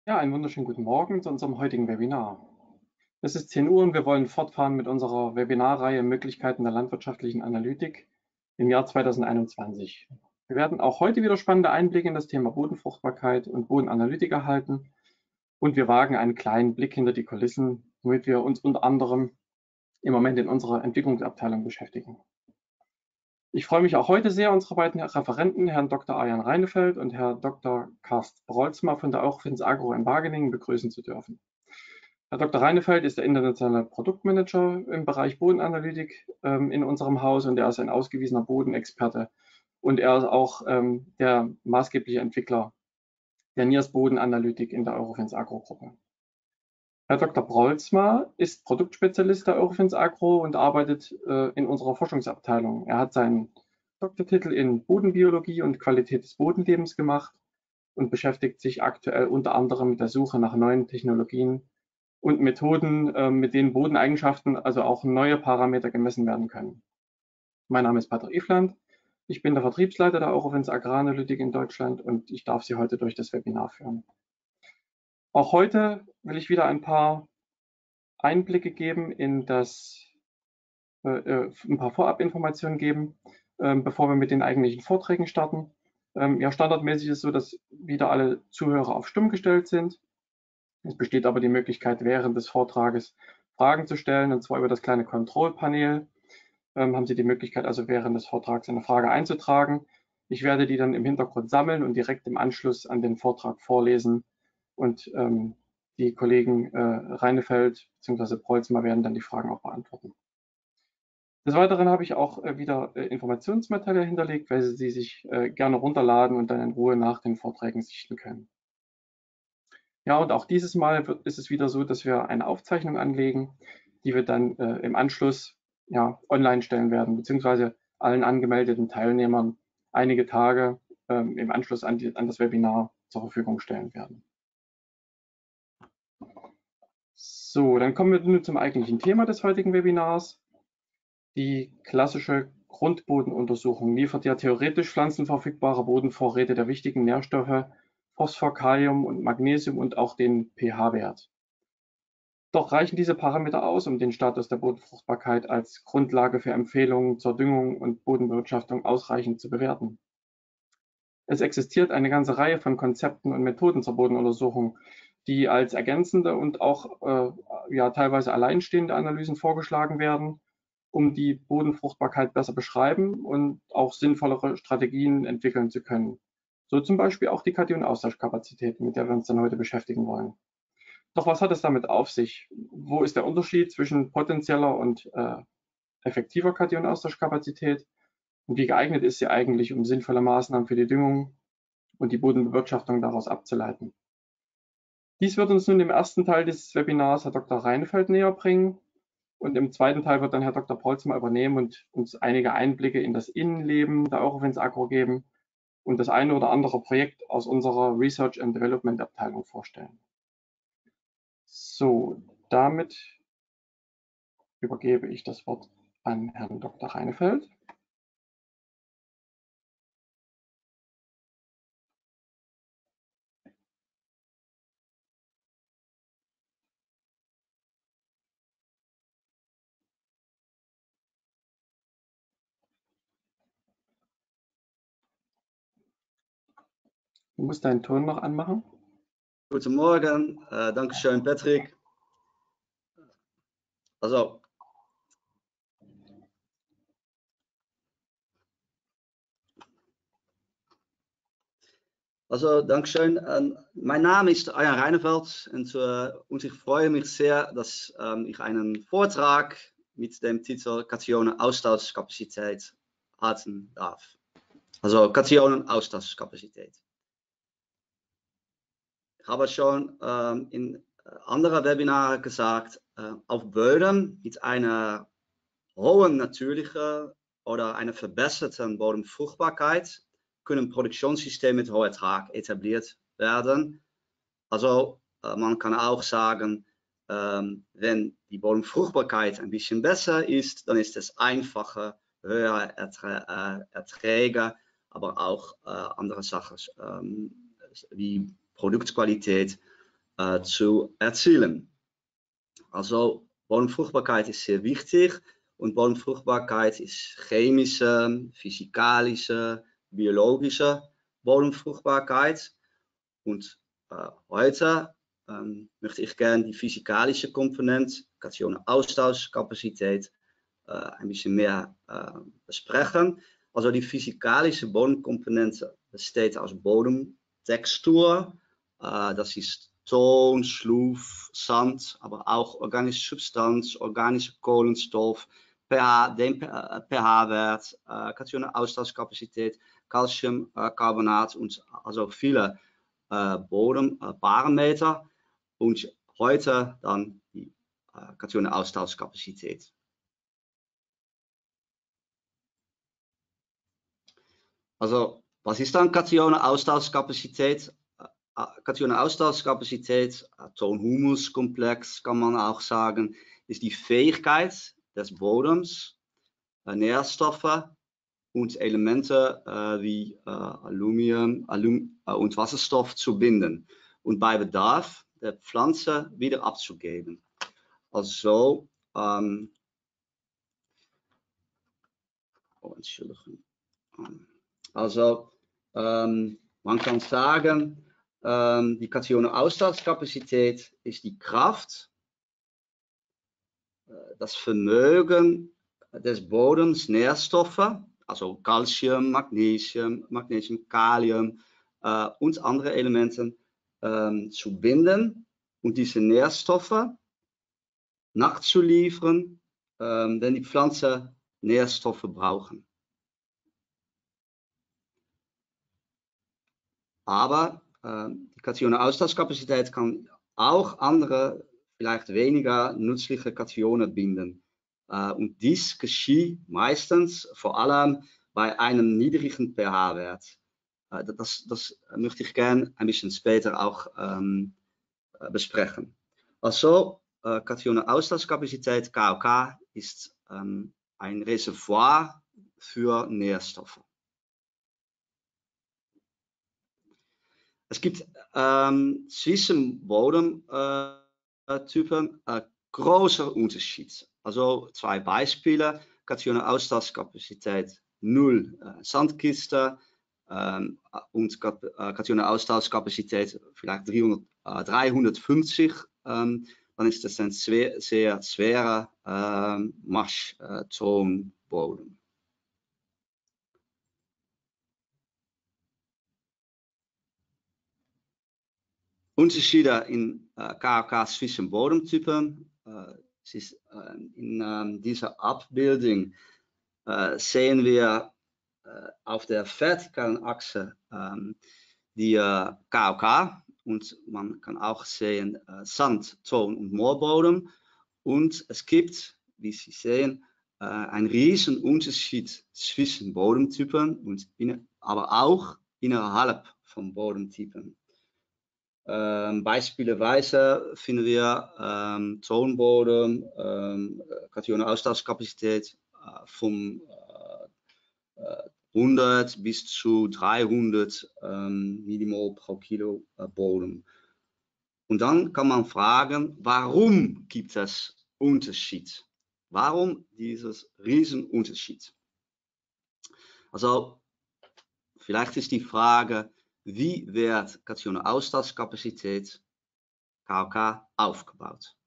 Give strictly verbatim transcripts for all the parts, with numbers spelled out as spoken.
Ja, einen wunderschönen guten Morgen zu unserem heutigen Webinar. Es ist zehn Uhr und wir wollen fortfahren mit unserer Webinarreihe Möglichkeiten der landwirtschaftlichen Analytik im Jahr zweitausendeinundzwanzig. Wir werden auch heute wieder spannende Einblicke in das Thema Bodenfruchtbarkeit und Bodenanalytik erhalten und wir wagen einen kleinen Blick hinter die Kulissen, womit wir uns unter anderem im Moment in unserer Entwicklungsabteilung beschäftigen. Ich freue mich auch heute sehr, unsere beiden Referenten, Herrn Doktor Arjan Reinefeld und Herr Doktor Karst Brolzma von der Eurofins Agro in Wageningen begrüßen zu dürfen. Herr Doktor Reinefeld ist der internationale Produktmanager im Bereich Bodenanalytik ähm, in unserem Haus und er ist ein ausgewiesener Bodenexperte und er ist auch ähm, der maßgebliche Entwickler der N I A S-Bodenanalytik in der Eurofins Agro-Gruppe. Herr Doktor Brolzma ist Produktspezialist der Eurofins Agro und arbeitet äh, in unserer Forschungsabteilung. Er hat seinen Doktortitel in Bodenbiologie und Qualität des Bodenlebens gemacht und beschäftigt sich aktuell unter anderem mit der Suche nach neuen Technologien und Methoden, äh, mit denen Bodeneigenschaften, also auch neue Parameter gemessen werden können. Mein Name ist Patrick Ifland. Ich bin der Vertriebsleiter der Eurofins Agraranalytik in Deutschland und ich darf Sie heute durch das Webinar führen. Auch heute will ich wieder ein paar Einblicke geben in das, äh, ein paar Vorabinformationen geben, äh, bevor wir mit den eigentlichen Vorträgen starten. Ähm, ja, standardmäßig ist es so, dass wieder alle Zuhörer auf stumm gestellt sind. Es besteht aber die Möglichkeit, während des Vortrages Fragen zu stellen, und zwar über das kleine Control-Panel. Ähm, haben Sie die Möglichkeit, also während des Vortrags eine Frage einzutragen. Ich werde die dann im Hintergrund sammeln und direkt im Anschluss an den Vortrag vorlesen und ähm, die Kollegen äh, Reinefeld bzw. Brolzma werden dann die Fragen auch beantworten. Des Weiteren habe ich auch äh, wieder äh, Informationsmaterial hinterlegt, weil Sie sich äh, gerne runterladen und dann in Ruhe nach den Vorträgen sichten können. Ja, und auch dieses Mal wird, ist es wieder so, dass wir eine Aufzeichnung anlegen, die wir dann äh, im Anschluss ja, online stellen werden, beziehungsweise allen angemeldeten Teilnehmern einige Tage ähm, im Anschluss an, die, an das Webinar zur Verfügung stellen werden. So, dann kommen wir nun zum eigentlichen Thema des heutigen Webinars. Die klassische Grundbodenuntersuchung liefert ja theoretisch pflanzenverfügbare Bodenvorräte der wichtigen Nährstoffe Phosphor, Kalium und Magnesium und auch den pH-Wert. Doch reichen diese Parameter aus, um den Status der Bodenfruchtbarkeit als Grundlage für Empfehlungen zur Düngung und Bodenbewirtschaftung ausreichend zu bewerten? Es existiert eine ganze Reihe von Konzepten und Methoden zur Bodenuntersuchung, die als ergänzende und auch äh, ja, teilweise alleinstehende Analysen vorgeschlagen werden, um die Bodenfruchtbarkeit besser beschreiben und auch sinnvollere Strategien entwickeln zu können. So zum Beispiel auch die Kation-Austauschkapazität, mit der wir uns dann heute beschäftigen wollen. Doch was hat es damit auf sich? Wo ist der Unterschied zwischen potenzieller und äh, effektiver Kation-Austauschkapazität? Und wie geeignet ist sie eigentlich, um sinnvolle Maßnahmen für die Düngung und die Bodenbewirtschaftung daraus abzuleiten? Dies wird uns nun im ersten Teil des Webinars Herr Doktor Reinefeld näher bringen. Und im zweiten Teil wird dann Herr Doktor Brolzma übernehmen und uns einige Einblicke in das Innenleben der Eurofins Agro geben und das eine oder andere Projekt aus unserer Research and Development Abteilung vorstellen. So, damit übergebe ich das Wort an Herrn Doktor Reinefeld. Du musst deinen Ton noch anmachen. Guten Morgen, äh, danke schön, Patrick. Also, also danke schön. Ähm, mein Name ist Arjan Reinefeld und, äh, und ich freue mich sehr, dass ähm, ich einen Vortrag mit dem Titel Kationen-Austauschkapazität halten darf. Also Kationen-Austauschkapazität. Ich habe schon ähm, in anderen Webinaren gesagt, äh, auf Böden mit einer hohen natürlichen oder einer verbesserten Bodenfruchtbarkeit können Produktionssystemen mit hohem Ertrag etabliert werden. Also äh, man kann auch sagen, ähm, wenn die Bodenfruchtbarkeit ein bisschen besser ist, dann ist es einfacher, höhere Erträ äh, Erträge, aber auch äh, andere Sachen ähm, wie Produktqualität äh, zu erzielen. Also Bodenfruchtbarkeit ist sehr wichtig und Bodenfruchtbarkeit ist chemische, physikalische, biologische Bodenfruchtbarkeit. Und äh, heute ähm, möchte ich gerne die physikalische Komponente, Kationen-Austauschkapazität, äh, ein bisschen mehr äh, besprechen. Also die physikalische Bodenkomponente besteht aus Bodentextur, äh, das ist Ton, Schluff, Sand, aber auch organische Substanz, organische Kohlenstoff, pH, den pH-Wert, äh, Kationen-Austauschkapazität, Calciumcarbonat und also viele äh, Bodenparameter und heute dann die äh, Kationen-Austauschkapazität. Also was ist dann Kationen-Austauschkapazität? Kationen-Austauschkapazität, Ton-Humus-Komplex kann man auch sagen, ist die Fähigkeit des Bodems, äh, Nährstoffe und Elemente äh, wie äh, Aluminium Alum äh, und Wasserstoff zu binden und bei Bedarf der Pflanze wieder abzugeben. Also, ähm, oh, Entschuldigung. Also, ähm, man kann sagen, ähm, die Kationen-Austauschkapazität ist die Kraft, äh, das Vermögen des Bodems, Nährstoffe, also Calcium, Magnesium, Magnesium, Kalium äh, und andere Elemente ähm, zu binden und diese Nährstoffe nachzuliefern, ähm, wenn die Pflanzen Nährstoffe brauchen. Aber äh, die Kationen-Austauschkapazität kann auch andere, vielleicht weniger nützliche Kationen binden. Äh, und dies geschieht meistens vor allem bei einem niedrigen pH-Wert. Äh, das, das möchte ich gerne ein bisschen später auch ähm, besprechen. Also, äh, Kationen-Austauschkapazität, K O K, ist ähm, ein Reservoir für Nährstoffe. Es gibt ähm, zwischen Bodentypen äh, großer Unterschied. Also zwei Beispiele: Kationen-Austauschkapazität null äh, Sandkiste ähm, und äh, Kationen-Austauschkapazität vielleicht dreihundert, äh, dreihundertfünfzig. Ähm, dann ist das ein sehr, sehr schwerer ähm, Marschtonboden. Unterschiede in äh, K O K zwischen Bodentypen. Äh, ist, äh, in äh, dieser Abbildung äh, sehen wir äh, auf der vertikalen Achse äh, die äh, K O K und man kann auch sehen äh, Sand, Ton und Moorbodem. Und es gibt, wie Sie sehen, äh, einen riesen Unterschied zwischen Bodentypen und in, aber auch innerhalb von Bodentypen. Ähm, beispielsweise finden wir ähm, Tonbodem, ähm, Kationen-Austauschkapazität äh, von äh, hundert bis zu dreihundert ähm, Millimol pro Kilo äh, Boden. Und dann kann man fragen, warum gibt es Unterschied? Warum dieses Riesenunterschied? Also vielleicht ist die Frage, wie wird Kationen-Austauschkapazität K O K aufgebaut?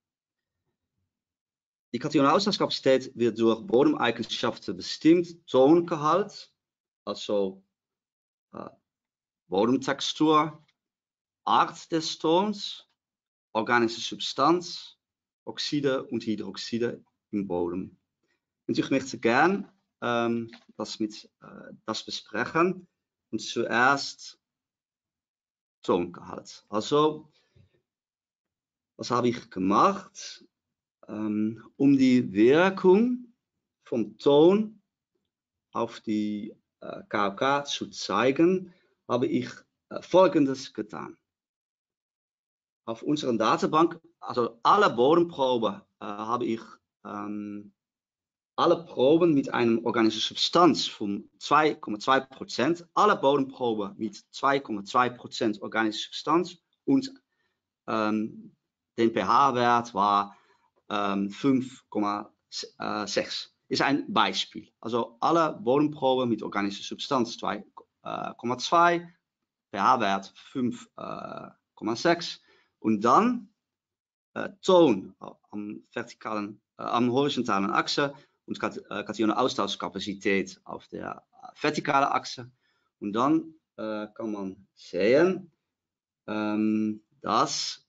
Die Kationen-Austauschkapazität wird durch Bodemeigenschaften bestimmt: Tongehalt, also äh, Bodentextur, Art des Tons, organische Substanz, Oxide und Hydroxide im Boden. Und ich möchte gern ähm, das, mit, äh, das besprechen. Und zuerst Tongehalt. Also, was habe ich gemacht? Ähm, um die Wirkung vom Ton auf die äh, K O K zu zeigen, habe ich äh, Folgendes getan. Auf unserer Datenbank, also alle Bodenproben, äh, habe ich ähm, alle Proben mit einer organischen Substanz von zwei Komma zwei Prozent, alle Bodenproben mit zwei Komma zwei Prozent organische Substanz und ähm, den pH-Wert war ähm, fünf Komma sechs. Ist ein Beispiel. Also alle Bodemproben mit organischer Substanz zwei Komma zwei, pH-Wert fünf Komma sechs und dann äh, Ton am vertikalen, äh, am horizontalen Achse und Kationen-Austauschkapazität auf der vertikalen Achse. Und dann äh, kann man sehen, ähm, dass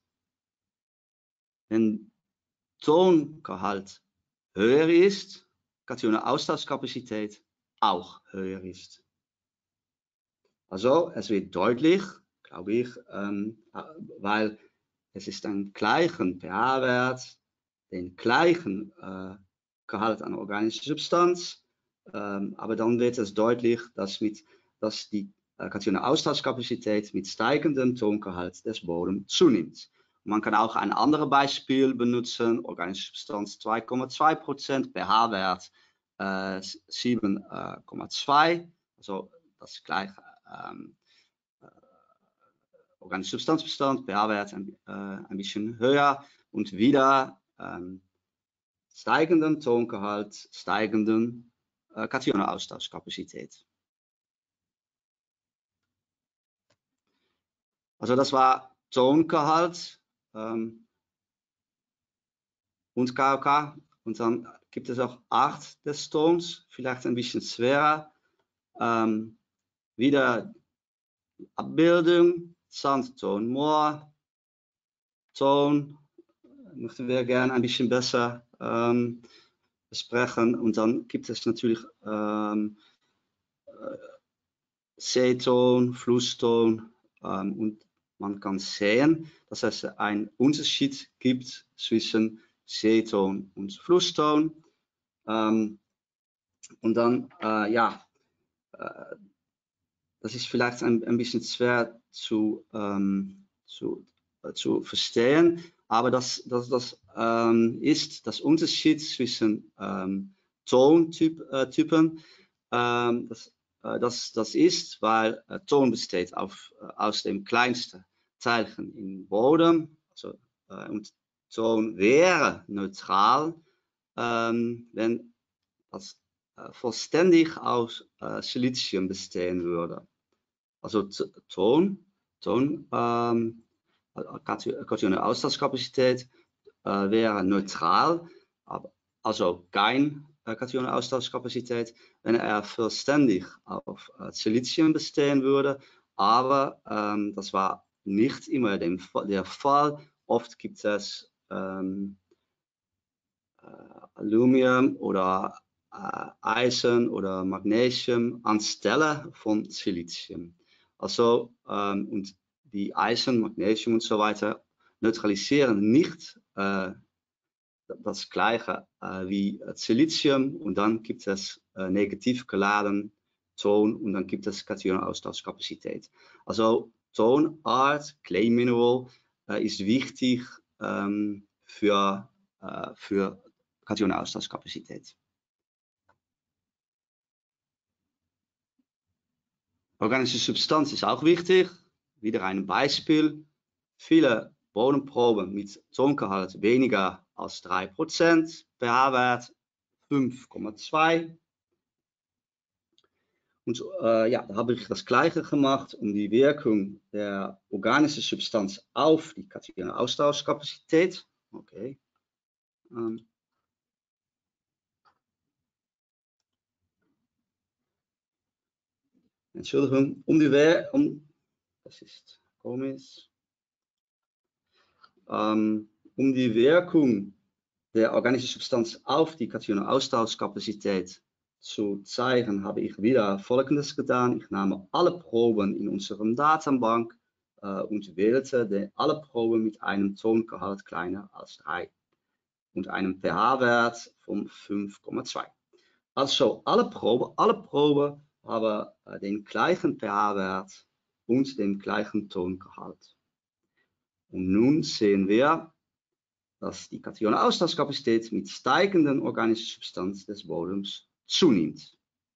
wenn Tongehalt höher ist, Kationen-Austauschkapazität auch höher ist. Also es wird deutlich, glaube ich, ähm, weil es ist ein gleichen pH-Wert, den gleichen äh, Gehalt an organischer Substanz, ähm, aber dann wird es deutlich, dass, mit, dass die äh, Kationen-Austauschkapazität mit steigendem Tongehalt des Bodens zunimmt. Man kann auch ein anderes Beispiel benutzen, organische Substanz zwei Komma zwei Prozent, pH-Wert äh, sieben Komma zwei, also das gleiche. Ähm, organische Substanzbestand, pH-Wert ein, äh, ein bisschen höher und wieder ähm, steigenden Tongehalt, steigenden äh, Kationen-Austauschkapazität. Also das war Tongehalt ähm, und K O K. Und dann gibt es auch Art des Tons, vielleicht ein bisschen schwerer. Ähm, wieder Abbildung, Sandton, Moor, Ton, möchten wir gerne ein bisschen besser ähm, besprechen. Und dann gibt es natürlich ähm, Seeton, Flusston ähm, und man kann sehen, dass es einen Unterschied gibt zwischen Seeton und Flusston. Ähm, und dann, äh, ja, äh, das ist vielleicht ein, ein bisschen schwer zu, ähm, zu, äh, zu verstehen, aber das, das, das ähm, ist das Unterschied zwischen ähm, Tontypen. Ähm, das, äh, das, das ist, weil äh, Ton besteht auf, äh, aus dem kleinsten Teilchen im Bodem, also, äh, und Ton wäre neutral, ähm, wenn das äh, vollständig aus äh, Silizium bestehen würde. Also Ton, Ton ähm, Kationen-Austauschkapazität äh, wäre neutral, aber, also kein äh, Kationen-Austauschkapazität, wenn er vollständig auf äh, Silizium bestehen würde, aber ähm, das war nicht immer dem, der Fall. Oft gibt es ähm, äh, Aluminium oder äh, Eisen oder Magnesium anstelle von Silizium. Also, ähm, und die Eisen, Magnesium und so weiter neutralisieren nicht äh, das gleiche äh, wie Silizium und dann gibt es äh, negativ geladen Ton und dann gibt es Kationen-Austauschkapazität. Also Tonart, Clay Mineral äh, ist wichtig ähm, für, äh, für Kationen-Austauschkapazität. Organische Substanz ist auch wichtig. Wieder ein Beispiel. Viele Bodenproben mit Tongehalt weniger als drei Prozent, pH-Wert fünf Komma zwei. Und äh, ja, da habe ich das Gleiche gemacht, um die Wirkung der organischen Substanz auf die Kationen-Austauschkapazität. Okay. Ähm. Entschuldigung, um die Wirkung, um, das ist komisch, ähm, um die Wirkung der organischen Substanz auf die Kationen-Austauschkapazität zu zeigen, habe ich wieder Folgendes getan. Ich nahm alle Proben in unserem Datenbank äh, und wählte die, alle Proben mit einem Tongehalt kleiner als drei und einem pH-Wert von fünf Komma zwei. Also alle Proben, alle Proben haben äh, den gleichen pH-Wert und den gleichen Tongehalt. Und nun sehen wir, dass die Kationen-Austauschkapazität mit steigenden organischen Substanz des Bodens zunimmt.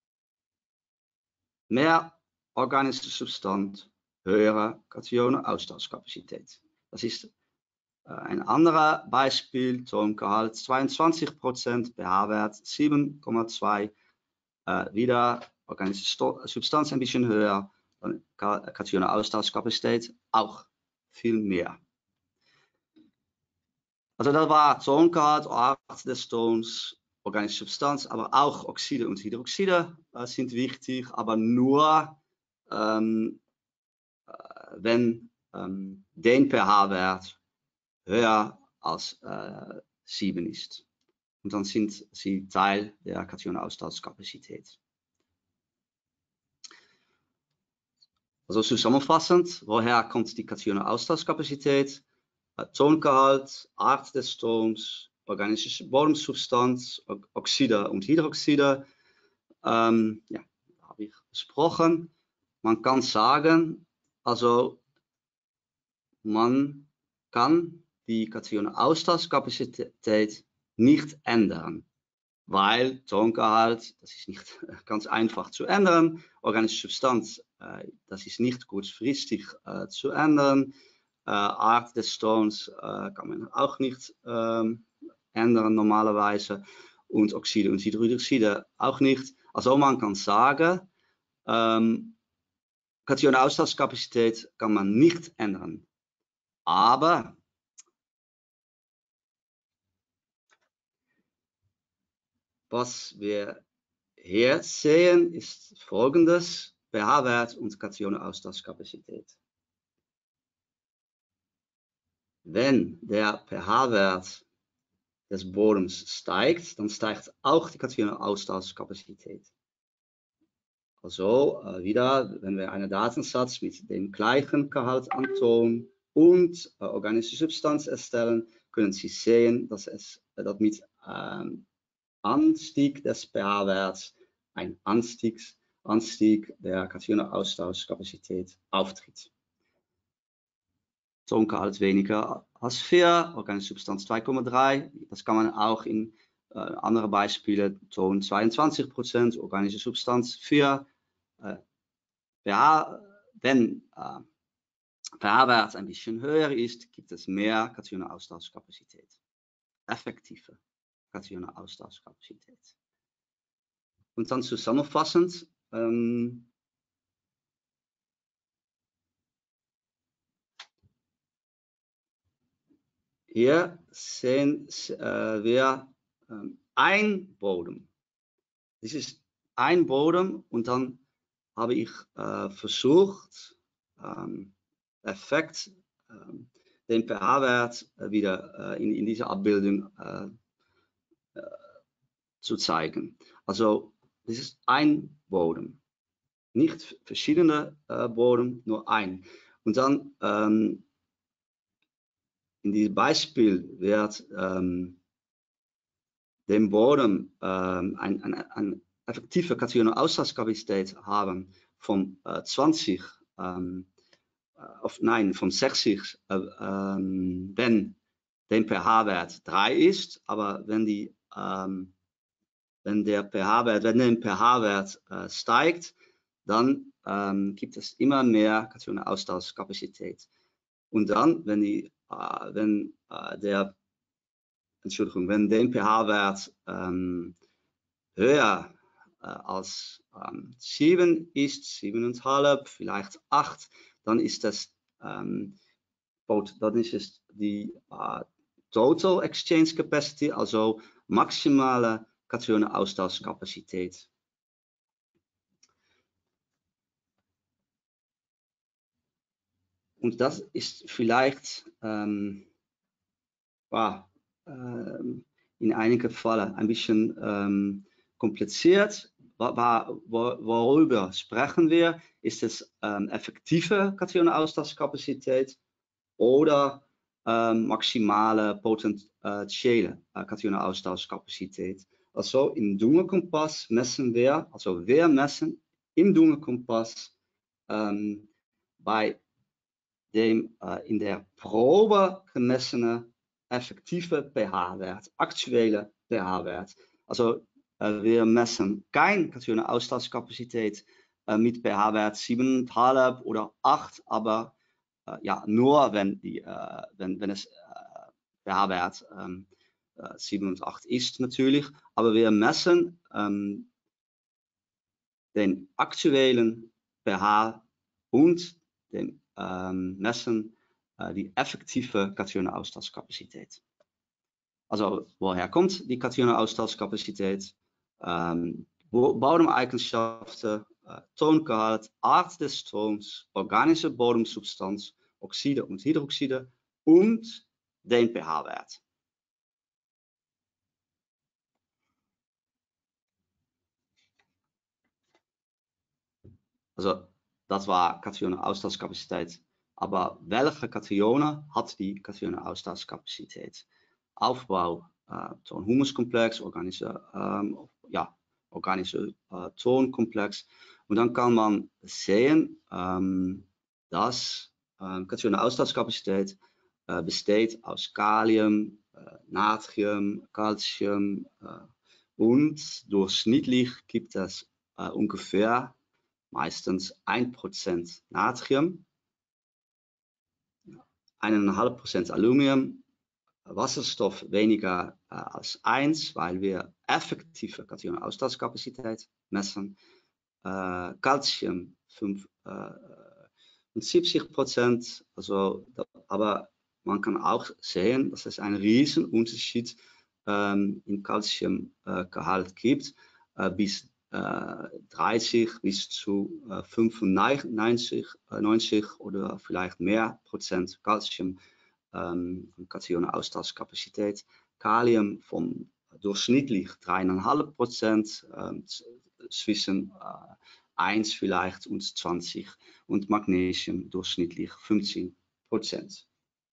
Mehr organische Substanz, höhere Kationen-Austauschkapazität. Das ist Ein anderer Beispiel, Tongehalt zweiundzwanzig Prozent, pH-Wert sieben Komma zwei, äh, wieder organische Sto Substanz ein bisschen höher, dann Kationen-Austauschkapazität auch viel mehr. Also das war Tongehalt, Art des Tons, organische Substanz, aber auch Oxide und Hydroxide äh, sind wichtig, aber nur ähm, äh, wenn ähm, den pH-Wert höher als äh, sieben ist. Und dann sind sie Teil der Kationen-Austauschkapazität. Also zusammenfassend, woher kommt die Kationen-Austauschkapazität? Tongehalt, Art des Tons, organische Bodensubstanz, Oxide und Hydroxide. Ähm, ja, habe ich besprochen. Man kann sagen, also man kann die Kationen-Austauschkapazität nicht ändern, weil Tongehalt, das ist nicht ganz einfach zu ändern, organische Substanz, äh, das ist nicht kurzfristig äh, zu ändern, äh, Art des Tons äh, kann man auch nicht ähm, ändern normalerweise und Oxide und Hydroxide auch nicht. Also man kann sagen, ähm, Kationen-Austauschkapazität kann man nicht ändern, aber was wir hier sehen ist folgendes: pH-Wert und Kationen-Austauschkapazität. Wenn der pH-Wert des Bodens steigt, dann steigt auch die Kationen-Austauschkapazität. Also äh, wieder, wenn wir einen Datensatz mit dem gleichen Gehalt an Ton und äh, organische Substanz erstellen, können Sie sehen, dass es äh, mit ähm, Anstieg des pH-Werts ein Anstieg, Anstieg der Kationen-Austauschkapazität auftritt. Tongehalt weniger als vier, organische Substanz zwei Komma drei. Das kann man auch in äh, andere Beispiele, Ton zweiundzwanzig Prozent, organische Substanz vier. Äh, pH, wenn äh, pH-Wert ein bisschen höher ist, gibt es mehr Kationen-Austauschkapazität. Effektive Kationen-Austauschkapazität. Und dann zusammenfassend, ähm, hier sehen äh, wir ähm, ein Bodem. Das ist ein Bodem und dann habe ich äh, versucht, ähm, Effekt, ähm, den pH-Wert äh, wieder äh, in, in dieser Abbildung äh, äh, zu zeigen. Also das ist ein Bodem, nicht verschiedene äh, Bodem, nur ein. Und dann ähm, in diesem Beispiel wird ähm, dem Bodem ähm, ein, ein, ein effektive Kationen-Austauschkapazität haben von äh, zwanzig, ähm, of, nein, von sechzig, äh, ähm, wenn der pH-Wert drei ist, aber wenn, die, ähm, wenn der pH-Wert, wenn der pH-Wert äh, steigt, dann ähm, gibt es immer mehr Kationen-Austauschkapazität. Und dann, wenn, die, äh, wenn äh, der Entschuldigung, wenn der pH-Wert ähm, höher äh, als ähm, sieben ist, sieben Komma fünf, vielleicht acht, dann ist das, ähm, dann ist es die äh, Total Exchange Capacity, also maximale Kationen-Austauschkapazität. Und das ist vielleicht ähm, wow, ähm, in einigen Fällen ein bisschen ähm, kompliziert. Worüber sprechen wir? Ist es ähm, effektive Kationen-Austauschkapazität oder ähm, maximale potentielle äh, Kationen-Austauschkapazität? Also im Dunkelkompass messen wir, also wir messen im Dunkelkompass ähm, bei dem äh, in der Probe gemessene effektive pH-Wert, aktuelle pH-Wert. Also äh, wir messen keine Kationen-Austauschkapazität äh, mit pH-Wert sieben Komma fünf oder acht, aber äh, ja, nur wenn, die, äh, wenn, wenn es äh, pH-Wert ähm, sieben und acht ist natürlich, aber wir messen ähm, den aktuellen pH und den, ähm, messen äh, die effektive Kationenaustauschkapazität. Also woher kommt die Kationenaustauschkapazität? Ähm, Bodemeigenschaften, äh, Tongehalt, Art des Stroms, organische Bodensubstanz, Oxide und Hydroxide und den pH-Wert. Also das war Kationenaustauschkapazität. Aber welche Katione hat die Kationenaustauschkapazität? Aufbau, äh, Ton-Humus-Komplex, organische, ähm, ja, organische äh, Tonkomplex. Und dann kann man sehen, ähm, dass äh, Kationenaustauschkapazität äh, besteht aus Kalium, äh, Natrium, Calcium äh, und durchschnittlich gibt es äh, ungefähr meistens ein Prozent Natrium, eins Komma fünf Prozent Aluminium, Wasserstoff weniger äh, als eins, weil wir effektive Kationenaustauschkapazität messen, äh, Calcium fünfundsiebzig Prozent, also, aber man kann auch sehen, dass es einen riesen Unterschied ähm, im Calciumgehalt gibt, äh, bis dreißig bis zu äh, fünfundneunzig äh, neunzig oder vielleicht mehr Prozent Calcium ähm, Kationenaustauschkapazität. Kalium von durchschnittlich drei Komma fünf Prozent, äh, zwischen äh, eins vielleicht und zwanzig und Magnesium durchschnittlich fünfzehn Prozent.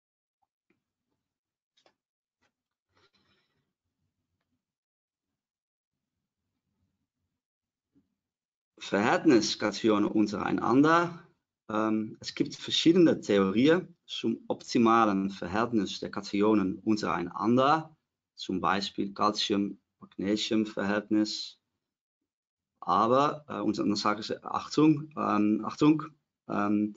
Verhältnis Kationen untereinander. Ähm, es gibt verschiedene Theorien zum optimalen Verhältnis der Kationen untereinander, zum Beispiel Calcium-Magnesium-Verhältnis. Aber, äh, und dann sage ich, Achtung, ähm, Achtung, ähm,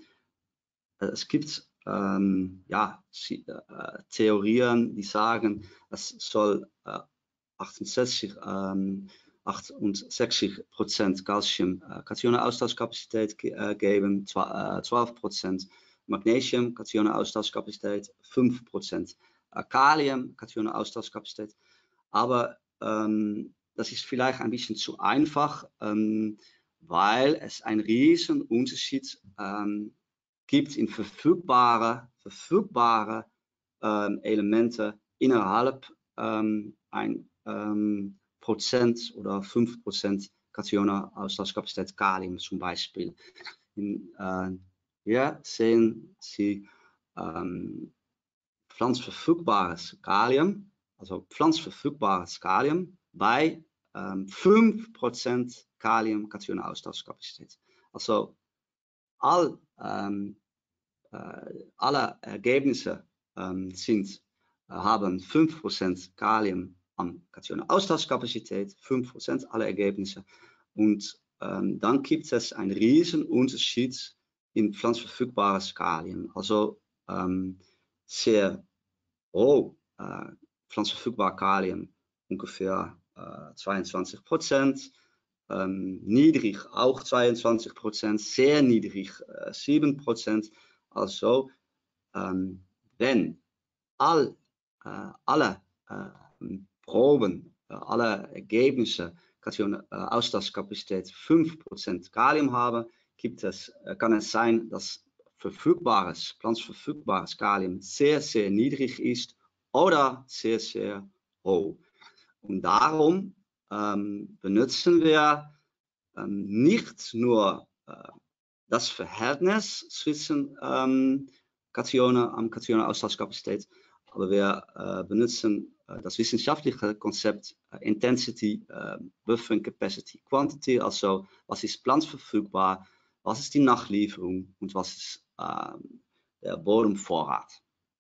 es gibt ähm, ja, äh, Theorien, die sagen, es soll äh, achtundsechzig ähm, achtundsechzig Prozent Calcium äh, Kationenaustauschkapazität ge äh, geben, zwölf Prozent Magnesium Kationenaustauschkapazität, fünf Prozent äh, Kalium Kationenaustauschkapazität. Aber ähm, das ist vielleicht ein bisschen zu einfach, ähm, weil es einen riesen Unterschied ähm, gibt in verfügbare, verfügbare ähm, Elemente innerhalb ähm, ein ähm, Prozent oder fünf Prozent Kationenaustauschkapazität Kalium zum Beispiel. In, äh, hier sehen Sie ähm, pflanzverfügbares Kalium, also pflanzverfügbares Kalium bei ähm, fünf Prozent Kalium Kationenaustauschkapazität. Also all, ähm, äh, alle Ergebnisse ähm, sind, äh, haben fünf Prozent Kalium an Kationenaustauschkapazität, fünf Prozent aller Ergebnisse. Und ähm, dann gibt es einen riesen Unterschied in pflanzverfügbares Kalium. Also ähm, sehr hoch äh, pflanzverfügbar Kalium, ungefähr äh, zweiundzwanzig Prozent. Ähm, niedrig auch zweiundzwanzig Prozent, sehr niedrig äh, sieben Prozent. Also ähm, wenn all, äh, alle äh, Proben, äh, alle Ergebnisse Kationenaustauschkapazität fünf Prozent Kalium haben, gibt es, äh, kann es sein, dass verfügbares, pflanzverfügbares Kalium sehr, sehr niedrig ist oder sehr, sehr hoch. Und darum ähm, benutzen wir ähm, nicht nur äh, das Verhältnis zwischen ähm, Kationen und Kationenaustauschkapazität, aber wir äh, benutzen äh, das wissenschaftliche Konzept äh, Intensity, äh, Buffering Capacity, Quantity, also was ist pflanzverfügbar, was ist die Nachlieferung und was ist äh, der Bodenvorrat.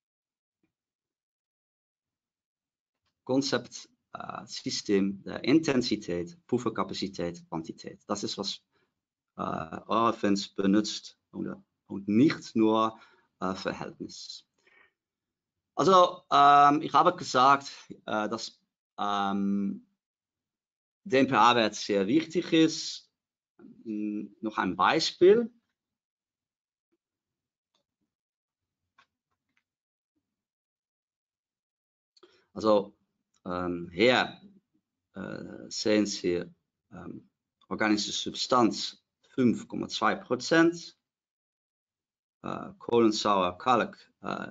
Konzept, äh, System der Intensität, Pufferkapazität, Quantität. Das ist, was äh, O R F benutzt oder, und nicht nur äh, Verhältnis. Also, ähm, ich habe gesagt, äh, dass ähm, der pH-Wert sehr wichtig ist. Hm, noch ein Beispiel. Also, ähm, hier äh, sehen Sie ähm, organische Substanz fünf Komma zwei Prozent, äh, Kohlensauer Kalk äh,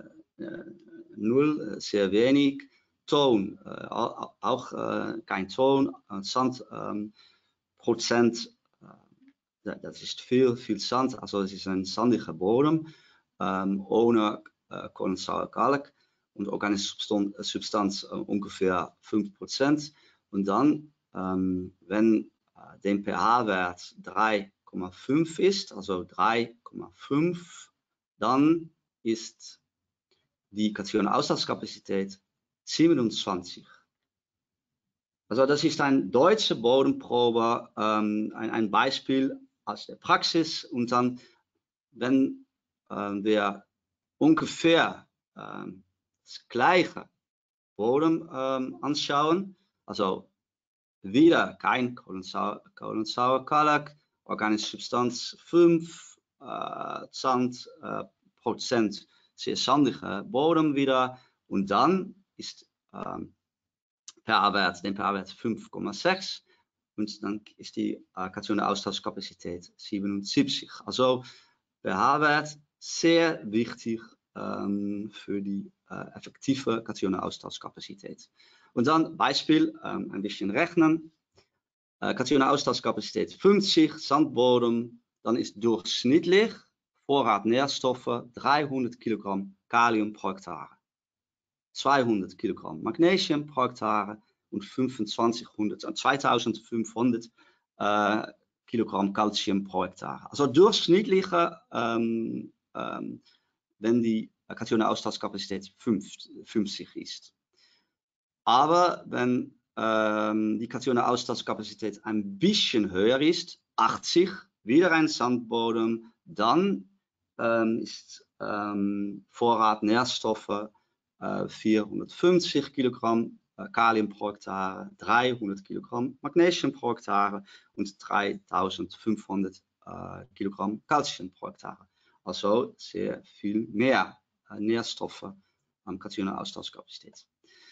null, sehr wenig, Ton äh, auch äh, kein Ton, Sand ähm, Prozent, äh, das ist viel, viel Sand, also es ist ein sandiger Boden ähm, ohne äh, Kohlensauer Kalk und organische Substanz, Substanz äh, ungefähr fünf Prozent. Und dann, ähm, wenn äh, der pH-Wert drei Komma fünf ist, also drei Komma fünf, dann ist die Kationenaustauschkapazität siebenundzwanzig. Also das ist eine deutsche Bodenprobe, ähm, ein, ein Beispiel aus der Praxis. Und dann, wenn äh, wir ungefähr äh, das gleiche Boden ähm, anschauen, also wieder kein Kohlensauerkalk, organische Substanz fünf, äh, Sand äh, Prozent, sehr sandiger Boden wieder, und dann ist ähm, pH-Wert, den pH-Wert fünf Komma sechs und dann ist die äh, Kationenaustauschkapazität siebenundsiebzig. Also pH-Wert sehr wichtig ähm, für die äh, effektive Kationenaustauschkapazität. Und dann Beispiel, ähm, ein bisschen rechnen. Äh, Kationenaustauschkapazität fünfzig, Sandboden, dann ist durchschnittlich Vorrat Nährstoffe dreihundert Kilogramm Kalium pro Hektar, zweihundert Kilogramm Magnesium pro Hektar und zweitausendfünfhundert äh, Kilogramm Calcium pro Hektar. Also durchschnittliche, ähm, ähm, wenn die Kationenaustauschkapazität fünfzig ist. Aber wenn ähm, die Kationenaustauschkapazität ein bisschen höher ist, achtzig, wieder ein Sandboden, dann ähm, ist ähm, Vorrat Nährstoffe äh, vierhundertfünfzig Kilogramm äh, Kalium pro Hektar, dreihundert Kilogramm Magnesium pro Hektar und dreitausendfünfhundert äh, Kilogramm Calcium pro Hektar. Also sehr viel mehr äh, Nährstoffe am Kationenaustauschkapazität.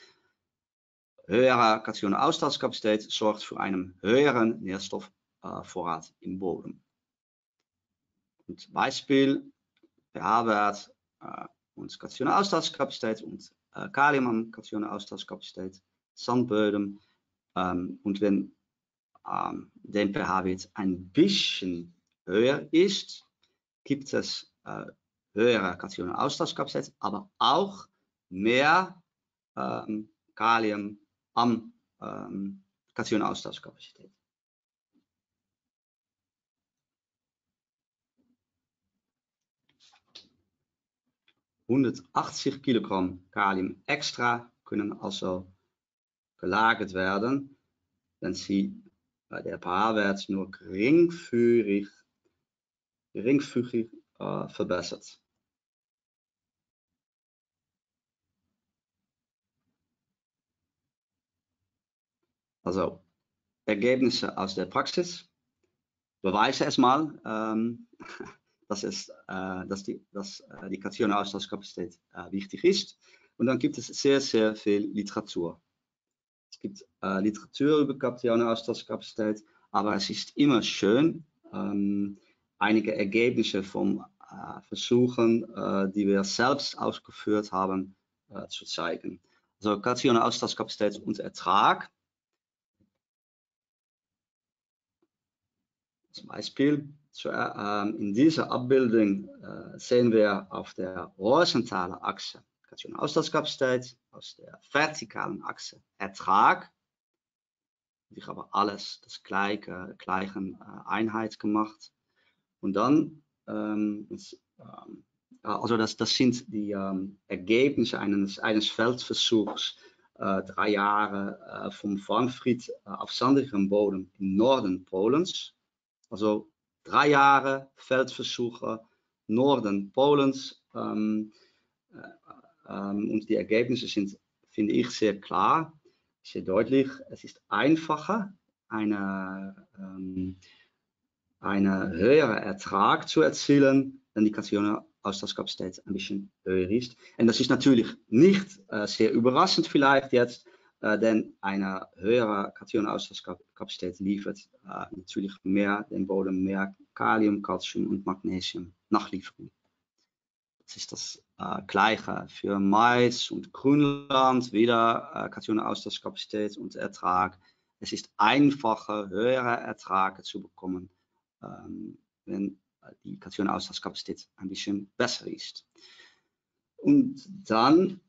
Höhere Kationenaustauschkapazität sorgt für einen höheren Nährstoffvorrat äh, im Boden. Und Beispiel, pH-Wert äh, und Kationenaustauschkapazität und äh, Kalium am Kationenaustauschkapazität, Sandböden. Ähm, und wenn ähm, der pH-Wert ein bisschen höher ist, gibt es äh, höhere Kationenaustauschkapazität, aber auch mehr ähm, Kalium am ähm, Kationenaustauschkapazität. hundertachtzig Kilogramm Kalium extra können also gelagert werden, wenn sie bei der pH-Wert nur geringfügig, geringfügig äh, verbessert. Also Ergebnisse aus der Praxis beweisen erstmal, ähm, dass, es, äh, dass die, dass, äh, die Kationenaustauschkapazität äh, wichtig ist. Und dann gibt es sehr, sehr viel Literatur. Es gibt äh, Literatur über Kationenaustauschkapazität, aber es ist immer schön, ähm, einige Ergebnisse von äh, Versuchen, äh, die wir selbst ausgeführt haben, äh, zu zeigen. Also Kationenaustauschkapazität und Ertrag. Zum Beispiel so, äh, in dieser Abbildung äh, sehen wir auf der horizontalen Achse Kationenaustauschkapazität, aus der vertikalen Achse Ertrag. Ich habe alles das gleiche, gleichen äh, Einheit gemacht. Und dann, ähm, das, ähm, also das, das sind die ähm, Ergebnisse eines, eines Feldversuchs, äh, drei Jahre äh, vom Farmfried äh, auf sandigem Boden im Norden Polens. Also drei Jahre Feldversuche Norden Polens. Ähm, ähm, und die Ergebnisse sind, finde ich, sehr klar, sehr deutlich. Es ist einfacher, eine, ähm, eine höhere Ertrag zu erzielen, wenn die Kationenaustauschkapazität ein bisschen höher ist. Und das ist natürlich nicht äh, sehr überraschend vielleicht jetzt, äh, denn eine höhere Kationenaustauschkapazität liefert äh, natürlich mehr dem Boden, mehr Kalium, Calcium und Magnesium Nachlieferung. Das ist das äh, Gleiche für Mais und Grünland, wieder äh, Kationenaustauschkapazität und Ertrag. Es ist einfacher, höhere Erträge zu bekommen, ähm, wenn die Kationenaustauschkapazität ein bisschen besser ist. Und dann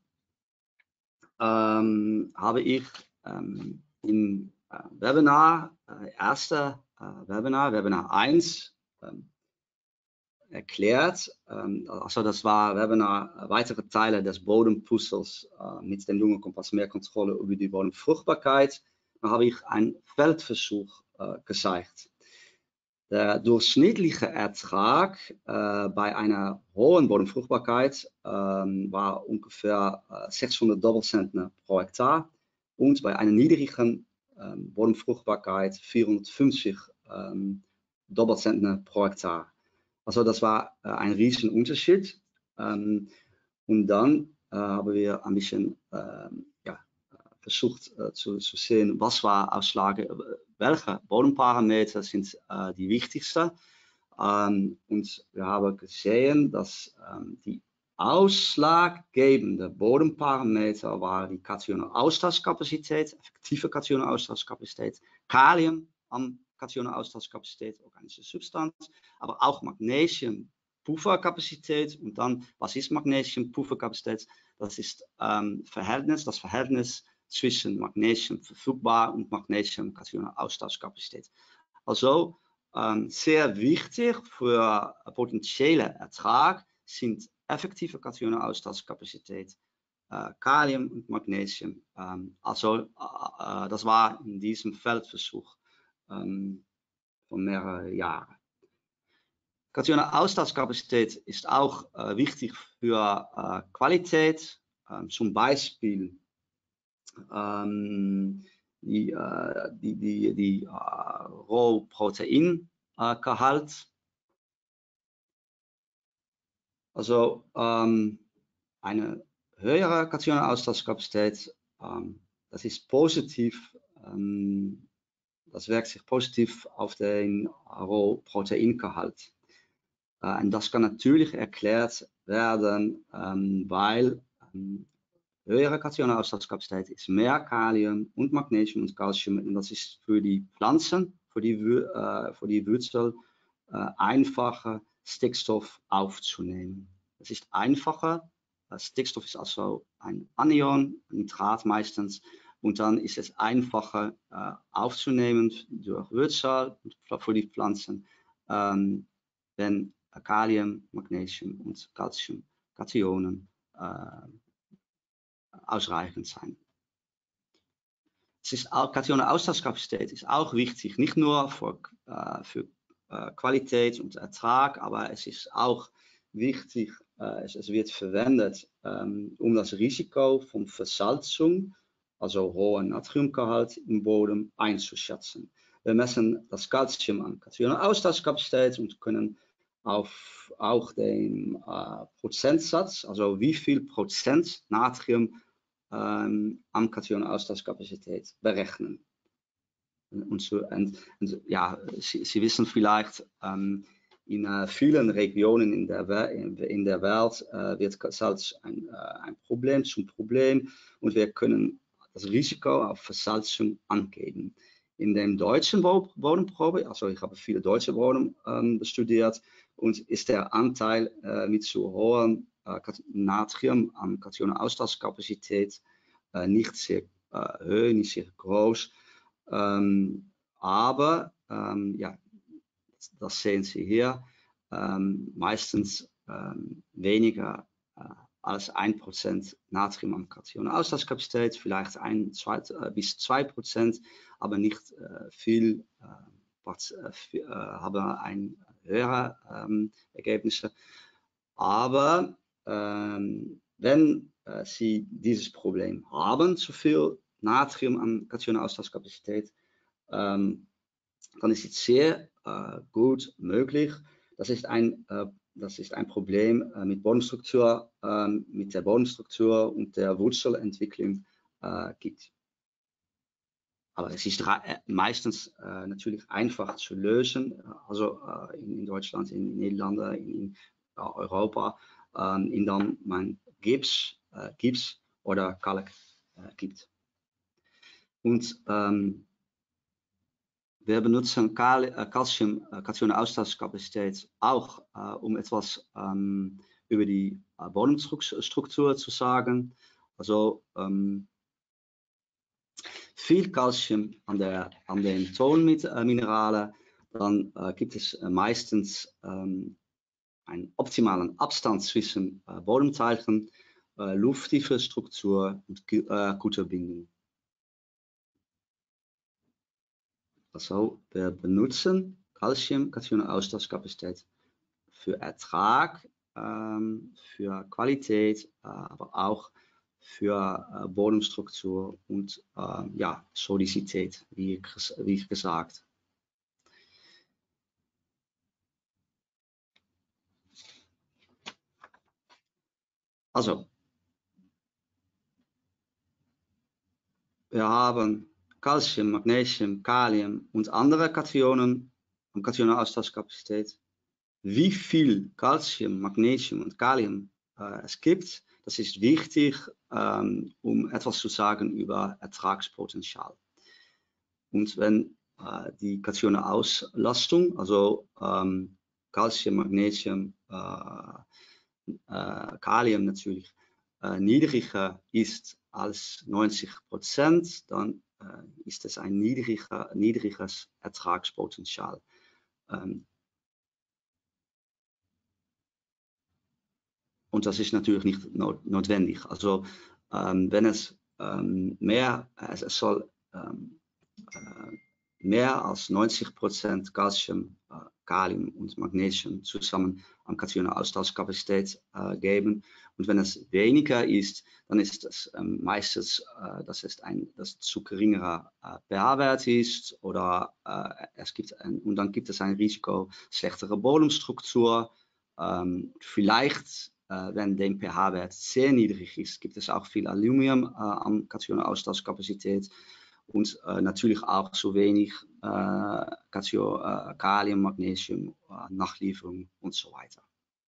ähm, habe ich ähm, im äh, Webinar, äh, erste äh, Webinar, Webinar eins, ähm, erklärt, ähm, also das war Webinar, weitere Teile des Bodenpuzzles äh, mit dem Lungenkompass, mehr Kontrolle über die Bodenfruchtbarkeit. Da habe ich einen Feldversuch äh, gezeigt. Der durchschnittliche Ertrag äh, bei einer hohen Bodenfruchtbarkeit äh, war ungefähr äh, sechshundert Doppelzentner pro Hektar und bei einer niedrigen äh, Bodenfruchtbarkeit vierhundertfünfzig äh, Doppelzentner pro Hektar. Also das war äh, ein riesen Unterschied. Ähm, und dann äh, haben wir ein bisschen äh, ja, versucht äh, zu, zu sehen, was war Auslage, welche Bodenparameter sind äh, die wichtigsten. Ähm, und wir haben gesehen, dass ähm, die ausschlaggebende Bodenparameter war die Kationenaustauschkapazität, effektive Kationenaustauschkapazität, Kalium am Kationenaustauschkapazität, organische Substanz, aber auch Magnesium, Pufferkapazität. Und dann, was ist Magnesium, Pufferkapazität? Das ist ähm, Verhältnis, das Verhältnis zwischen Magnesium verfügbar und Magnesium Kationenaustauschkapazität. Also ähm, sehr wichtig für potenzielle Ertrag sind effektive Kationenaustauschkapazität, äh, Kalium und Magnesium. Ähm, also äh, äh, das war in diesem Feldversuch ähm, von mehreren Jahren. Kationenaustauschkapazität ist auch äh, wichtig für äh, Qualität, äh, zum Beispiel ähm, die, äh, die, die, die äh, Rohproteingehalt. Also ähm, eine höhere Kationenaustauschkapazität, ähm, das ist positiv, ähm, das wirkt sich positiv auf den Rohproteingehalt. Äh, und das kann natürlich erklärt werden, ähm, weil ähm, höhere Kationenaustauschkapazität ist mehr Kalium und Magnesium und Calcium und das ist für die Pflanzen, für die, äh, für die Wurzel äh, einfacher Stickstoff aufzunehmen. Es ist einfacher, Stickstoff ist also ein Anion, ein Nitrat meistens und dann ist es einfacher äh, aufzunehmen durch Wurzel und für die Pflanzen, ähm, wenn Kalium, Magnesium und Calcium Kationen äh, ausreichend sein. Es ist auch, Kationenaustauschkapazität ist auch wichtig, nicht nur für, äh, für äh, Qualität und Ertrag, aber es ist auch wichtig, äh, es, es wird verwendet, ähm, um das Risiko von Versalzung, also hoher Natriumgehalt im Boden, einzuschätzen. Wir messen das Calcium an Kationenaustauschkapazität und können auf auch den äh, Prozentsatz, also wie viel Prozent Natrium ähm, am Kationenaustauschkapazität berechnen. Und, so, und, und ja, Sie, Sie wissen vielleicht, ähm, in äh, vielen Regionen in der, in, in der Welt äh, wird Salz ein, äh, ein Problem zum Problem und wir können das Risiko auf Versalzung angeben. In dem deutschen Bodenprobe, also ich habe viele deutsche Boden ähm, studiert, und ist der Anteil äh, mit zu hohem äh, Natrium an Kationenaustauschkapazität äh, nicht sehr äh, hoch, nicht sehr groß. Ähm, aber ähm, ja, das sehen Sie hier, ähm, meistens ähm, weniger äh, als ein Prozent Natrium an Kationenaustauschkapazität, vielleicht ein, zwei, äh, bis zwei Prozent, aber nicht äh, viel, äh, äh, haben ein höhere ähm, Ergebnisse. Aber ähm, wenn äh, Sie dieses Problem haben, zu viel Natrium an Kationenaustauschkapazität, ähm, dann ist es sehr äh, gut möglich. Das ist ein, äh, das ist ein Problem äh, mit Bodenstruktur, äh, mit der Bodenstruktur und der Wurzelentwicklung äh, gibt. Aber es ist meistens äh, natürlich einfach zu lösen, also äh, in, in Deutschland, in Nederland, in, in uh, Europa, ähm, indem man Gips, äh, Gips oder Kalk äh, gibt. Und ähm, wir benutzen Kal äh, Calcium, äh, Kationenaustauschkapazität auch, äh, um etwas ähm, über die äh, Bodenstruktur zu sagen. Also ähm, viel Calcium an, der, an den Tonmineralen, dann äh, gibt es äh, meistens ähm, einen optimalen Abstand zwischen äh, Bodenteilchen, äh, lufttiefe Struktur und äh, gute Bindung. Also wir benutzen Calcium, Kationenaustauschkapazität für Ertrag, ähm, für Qualität, äh, aber auch für äh, Bodenstruktur und äh, ja, Solidität, wie ich, wie ich gesagt. Also, wir haben Calcium, Magnesium, Kalium und andere Kationen und Kationenaustauschkapazität. Wie viel Calcium, Magnesium und Kalium äh, es gibt, das ist wichtig, ähm, um etwas zu sagen über Ertragspotenzial. Und wenn äh, die Kationenauslastung, also ähm, Calcium, Magnesium, äh, äh, Kalium natürlich, äh, niedriger ist als neunzig Prozent, dann äh, ist es ein niedriger, niedriges Ertragspotenzial. Ähm, und das ist natürlich nicht not notwendig. Also ähm, wenn es ähm, mehr, es, es soll ähm, äh, mehr als neunzig Prozent Calcium, äh, Kalium und Magnesium zusammen an Kationenaustauschkapazität äh, geben. Und wenn es weniger ist, dann ist es ähm, meistens, äh, dass es ein dass zu geringerer äh, pH-Wert ist oder äh, es gibt ein, und dann gibt es ein Risiko schlechtere Bodenstruktur. Ähm, vielleicht, äh, wenn der pH-Wert sehr niedrig ist, gibt es auch viel Aluminium äh, an Kationenaustauschkapazität. Und äh, natürlich auch so wenig äh, Cation, äh, Kalium, Magnesium, äh, Nachlieferung und so weiter.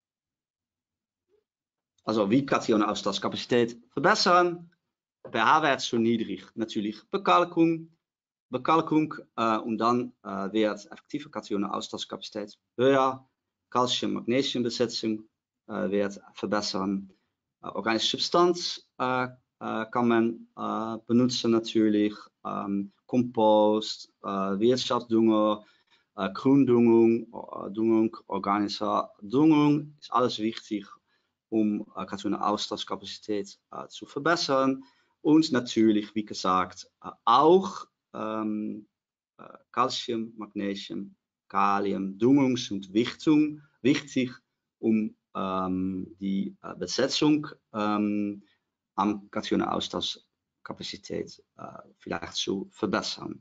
Also wie Kationenaustauschkapazität verbessern? pH-Wert so niedrig, natürlich Bekalkung, Bekalkung äh, und dann äh, wird effektive Kationenaustauschkapazität höher, Calcium-Magnesium-Besetzung äh, wird verbessern, äh, organische Substanz äh, äh, kann man äh, benutzen natürlich, ähm, Kompost, äh, Wirtschaftsdünger, äh, Gründüngung, äh, Düngung, organische Düngung, ist alles wichtig, um äh, Kationenaustauschkapazität äh, zu verbessern. Und natürlich, wie gesagt, äh, auch ähm, äh, Calcium, Magnesium, Kalium, Düngungs- und Wichtung wichtig, um ähm, die äh, Besetzung ähm, am Kationenaustauschkapazität äh, vielleicht zu verbessern.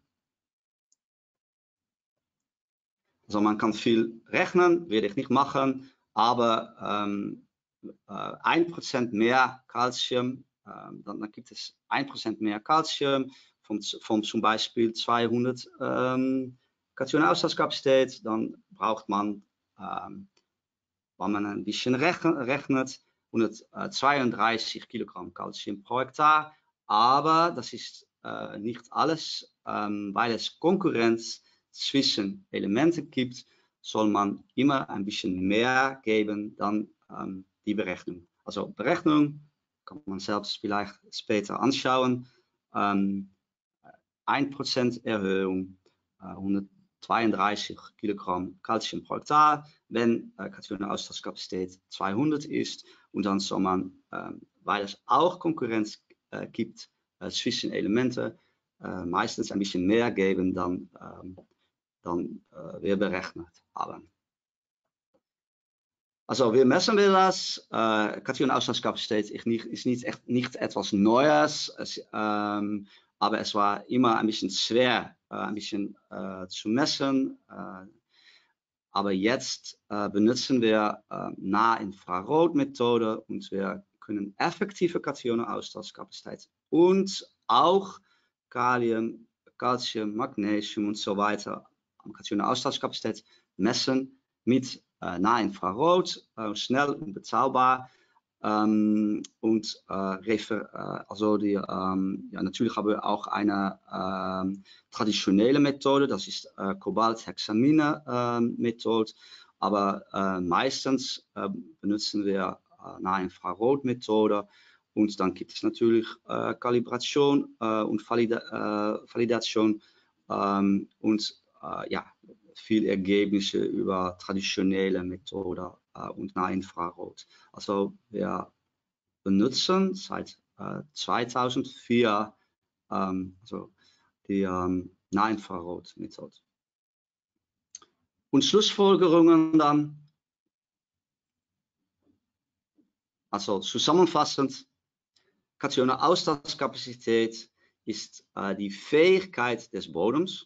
Also man kann viel rechnen, werde ich nicht machen, aber ähm, äh, ein Prozent mehr Calcium, äh, dann, dann gibt es ein Prozent mehr Calcium von, von zum Beispiel zweihundert ähm, Kationenaustauschkapazität, dann braucht man, ähm, wenn man ein bisschen rechnet, hundertzweiunddreißig Kilogramm Calcium pro Hektar, aber das ist äh, nicht alles, ähm, weil es Konkurrenz zwischen Elementen gibt, soll man immer ein bisschen mehr geben dann ähm, die Berechnung. Also Berechnung kann man selbst vielleicht später anschauen. Ähm, ein Prozent Erhöhung, äh, hundertzweiunddreißig Kilogramm Calcium pro Hektar, wenn äh, Kationenaustauschkapazität zweihundert ist. Und dann soll man, äh, weil es auch Konkurrenz äh, gibt äh, zwischen Elementen, äh, meistens ein bisschen mehr geben dann ähm, dann äh, wir berechnet haben. Also wir messen wir das. Äh, Kationenaustauschkapazität ist nicht, ist nicht, echt, nicht etwas Neues, es, ähm, aber es war immer ein bisschen schwer, äh, ein bisschen äh, zu messen. Äh, aber jetzt äh, benutzen wir äh, Nahinfrarot-Methode und wir können effektive Kationenaustauschkapazität und auch Kalium, Calcium, Magnesium und so weiter, Kationenaustauschkapazität messen mit äh, Nahinfrarot, äh, schnell und bezahlbar. Ähm, und äh, refer, äh, also die, ähm, ja, natürlich haben wir auch eine ähm, traditionelle Methode, das ist äh, Kobalt-Hexamine-Methode, aber äh, meistens äh, benutzen wir äh, Nahinfrarot-Methode und dann gibt es natürlich äh, Kalibration äh, und Valida äh, Validation ähm, und äh, ja, viele Ergebnisse über traditionelle Methoden äh, und Nahinfrarot. Also wir benutzen seit äh, zweitausendvier ähm, also die ähm, Nahinfrarot-Methode. Und Schlussfolgerungen dann, also zusammenfassend, Kationenaustauschkapazität ist äh, die Fähigkeit des Bodems,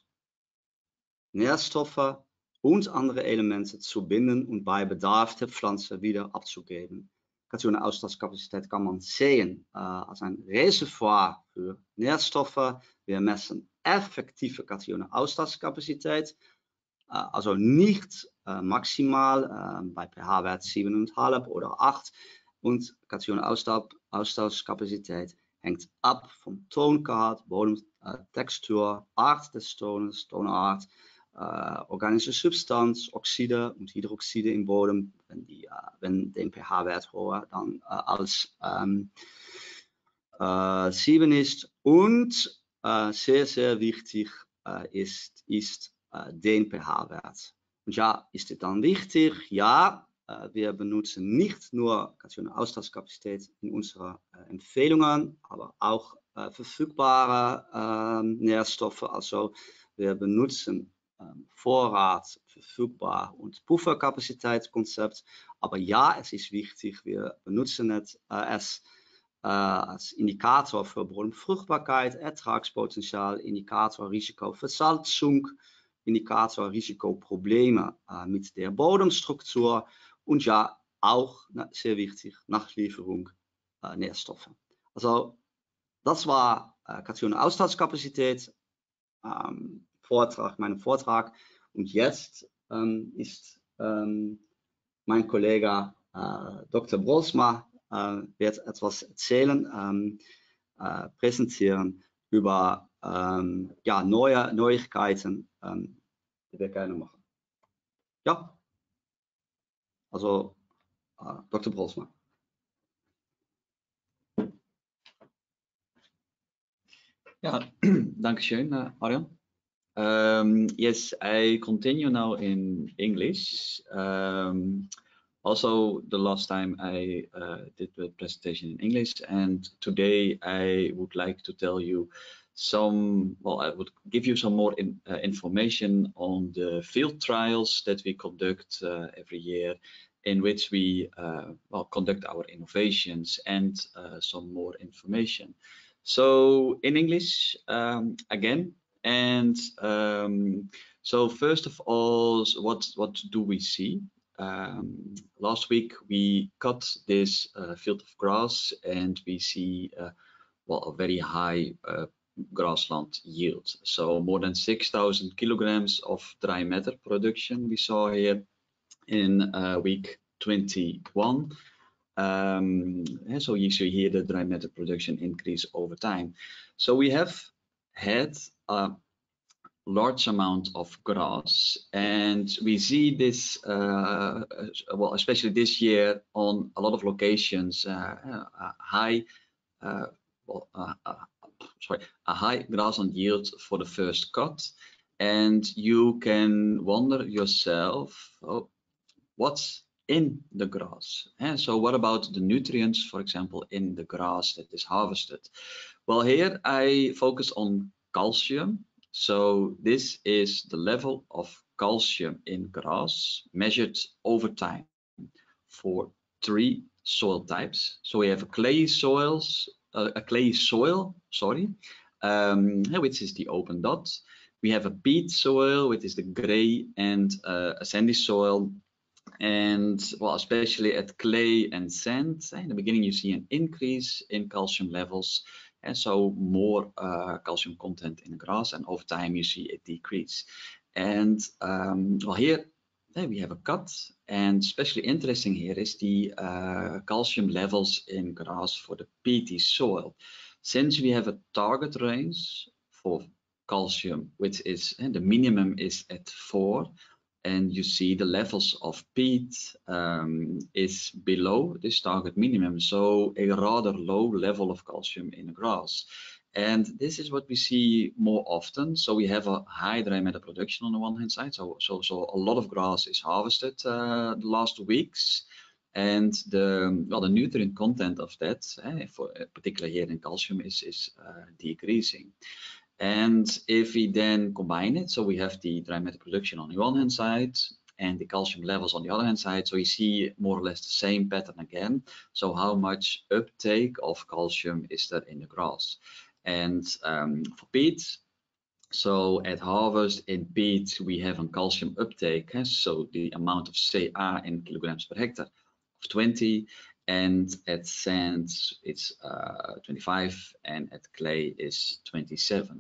Nährstoffe und andere Elemente zu binden und bei Bedarf der Pflanze wieder abzugeben. Kationenaustauschkapazität kann man sehen äh, als ein Reservoir für Nährstoffe. Wir messen effektive Kationenaustauschkapazität, äh, also nicht äh, maximal äh, bei pH-Wert sieben Komma fünf oder acht. Und Kationenaustauschkapazität hängt ab vom Tongehalt, Bodemtextur, Art des Tones, Tonart, äh, organische Substanz, Oxide und Hydroxide im Bodem. Wenn, die, äh, wenn den pH-Wert höher dann äh, als ähm, äh, sieben ist. Und äh, sehr, sehr wichtig äh, ist, ist äh, den pH-Wert. Und ja, ist es dann wichtig? Ja, äh, wir benutzen nicht nur Kationenaustauschkapazität in unseren äh, Empfehlungen, aber auch äh, verfügbare äh, Nährstoffe. Also wir benutzen äh, Vorrat, verfügbar und Pufferkapazitätskonzept. Aber ja, es ist wichtig, wir benutzen es, äh, es äh, als Indikator für Bodenfruchtbarkeit, Ertragspotenzial, Indikator Risikoversalzung, Indikator Risikoprobleme äh, mit der Bodemstruktur und ja auch sehr wichtig Nachlieferung äh, Nährstoffe. Also das war äh, Kationenaustauschkapazität, ähm, Vortrag, mein Vortrag und jetzt ähm, ist ähm, mein Kollege äh, Doktor Brolsma äh, wird etwas erzählen, ähm, äh, präsentieren über ähm, ja, neue Neuigkeiten, ähm, die wir gerne machen. Ja, also äh, Doktor Brolsma. Ja, Dankeschön, uh, Arjan. Um, yes, I continue now in English. Um, also, the last time I uh, did the presentation in English, and today I would like to tell you some, well, I would give you some more in, uh, information on the field trials that we conduct uh, every year, in which we uh, well, conduct our innovations and uh, some more information. So in English, um, again, and um, so first of all, what, what do we see? Um, last week we cut this uh, field of grass and we see uh, well, a very high uh, grassland yield. So more than six thousand kilograms of dry matter production we saw here in uh, week twenty-one. Um, and so you see here the dry matter production increase over time. So we have had a large amount of grass, and we see this, uh, well, especially this year on a lot of locations, uh, a high, uh, well, uh, uh, sorry, a high grassland yield for the first cut, and you can wonder yourself, oh, what's in the grass? And so what about the nutrients, for example, in the grass that is harvested? Well, here I focus on calcium. So this is the level of calcium in grass measured over time for three soil types. So we have a clay soils, uh, a clay soil, sorry, um, which is the open dot. We have a peat soil, which is the gray, and uh, a sandy soil. And well, especially at clay and sand, in the beginning you see an increase in calcium levels, and so more uh, calcium content in the grass, and over time you see a decrease. And um, well, here we have a cut, and especially interesting here is the uh, calcium levels in grass for the peaty soil. Since we have a target range for calcium, which is, and the minimum is at four, and you see the levels of peat um, is below this target minimum, so a rather low level of calcium in the grass. And this is what we see more often. So we have a high dry matter production on the one hand side, so so so a lot of grass is harvested uh, the last weeks, and the well the nutrient content of that, eh, for particularly here in calcium, is is uh, decreasing. And if we then combine it, so we have the dry matter production on the one hand side and the calcium levels on the other hand side, so we see more or less the same pattern again. So how much uptake of calcium is there in the grass? And um, for peat, so at harvest in peat we have a calcium uptake, eh, so the amount of C A in kilograms per hectare of twenty, and at sand it's uh, twenty-five, and at clay is twenty-seven.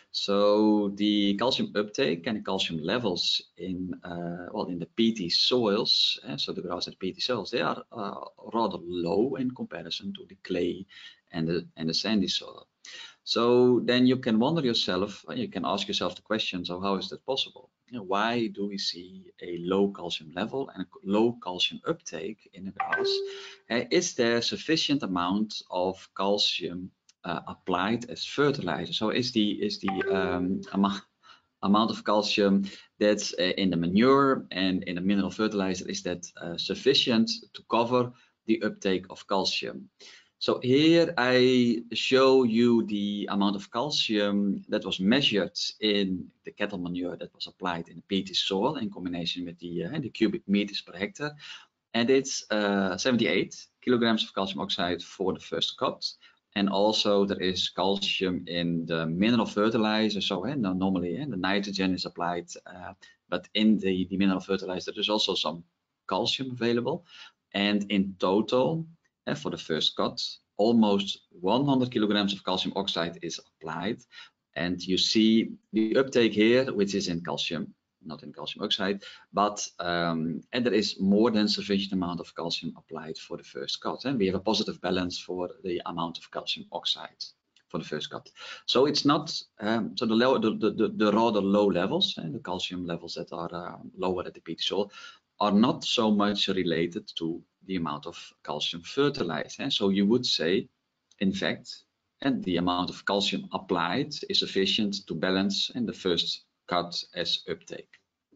So the calcium uptake and the calcium levels in uh, well in the peaty soils, eh, so the grass and peaty soils, they are uh, rather low in comparison to the clay and the and the sandy soil. So then you can wonder yourself, you can ask yourself the question, so how is that possible? You know, why do we see a low calcium level and a low calcium uptake in the grass? Uh, is there sufficient amount of calcium uh, applied as fertilizer? So is the, is the um, amount, amount of calcium that's uh, in the manure and in the mineral fertilizer, is that uh, sufficient to cover the uptake of calcium? So here I show you the amount of calcium that was measured in the cattle manure that was applied in the peaty soil in combination with the, uh, the cubic meters per hectare. And it's uh, seventy-eight kilograms of calcium oxide for the first cut. And also there is calcium in the mineral fertilizer. So uh, normally uh, the nitrogen is applied, uh, but in the, the mineral fertilizer there's also some calcium available. And in total, and for the first cut, almost one hundred kilograms of calcium oxide is applied. And you see the uptake here, which is in calcium, not in calcium oxide, but um, and there is more than sufficient amount of calcium applied for the first cut. And we have a positive balance for the amount of calcium oxide for the first cut. So it's not, um, so the, low, the, the, the rather low levels, and the calcium levels that are uh, lower at the peaty soil, are not so much related to the amount of calcium fertilizer. And so you would say, in fact, and the amount of calcium applied is sufficient to balance in the first cut as uptake.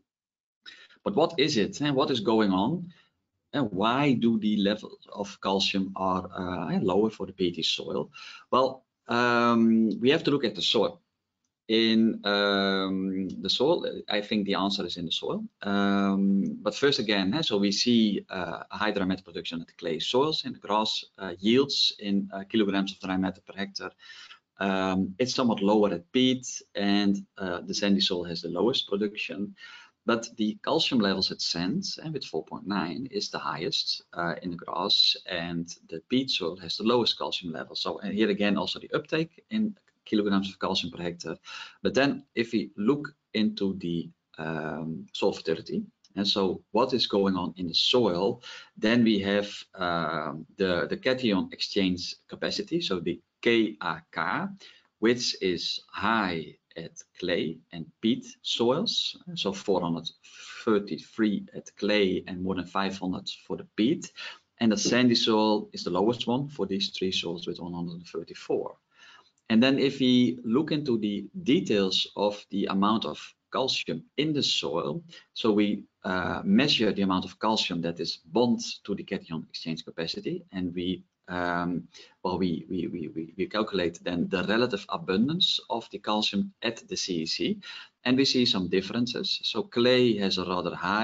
But what is it, and what is going on, and why do the levels of calcium are uh, lower for the peaty soil? Well, um, we have to look at the soil. In um, the soil, I think the answer is in the soil. Um, but first again, eh, so we see uh, a high dry matter production at the clay soils, and the grass uh, yields in uh, kilograms of dry matter per hectare. Um, it's somewhat lower at peat, and uh, the sandy soil has the lowest production. But the calcium levels at sand, and with four point nine, is the highest uh, in the grass, and the peat soil has the lowest calcium level. So and here again, also the uptake in kilograms of calcium per hectare. But then if we look into the um, soil fertility, and so what is going on in the soil, then we have uh, the, the cation exchange capacity, so the K A K, which is high at clay and peat soils, so four hundred thirty-three at clay and more than five hundred for the peat. And the sandy soil is the lowest one for these three soils with one hundred thirty-four. And then if we look into the details of the amount of calcium in the soil, so we uh, measure the amount of calcium that is bound to the cation exchange capacity, and we um, well we, we we we calculate then the relative abundance of the calcium at the C E C, and we see some differences. So clay has a rather high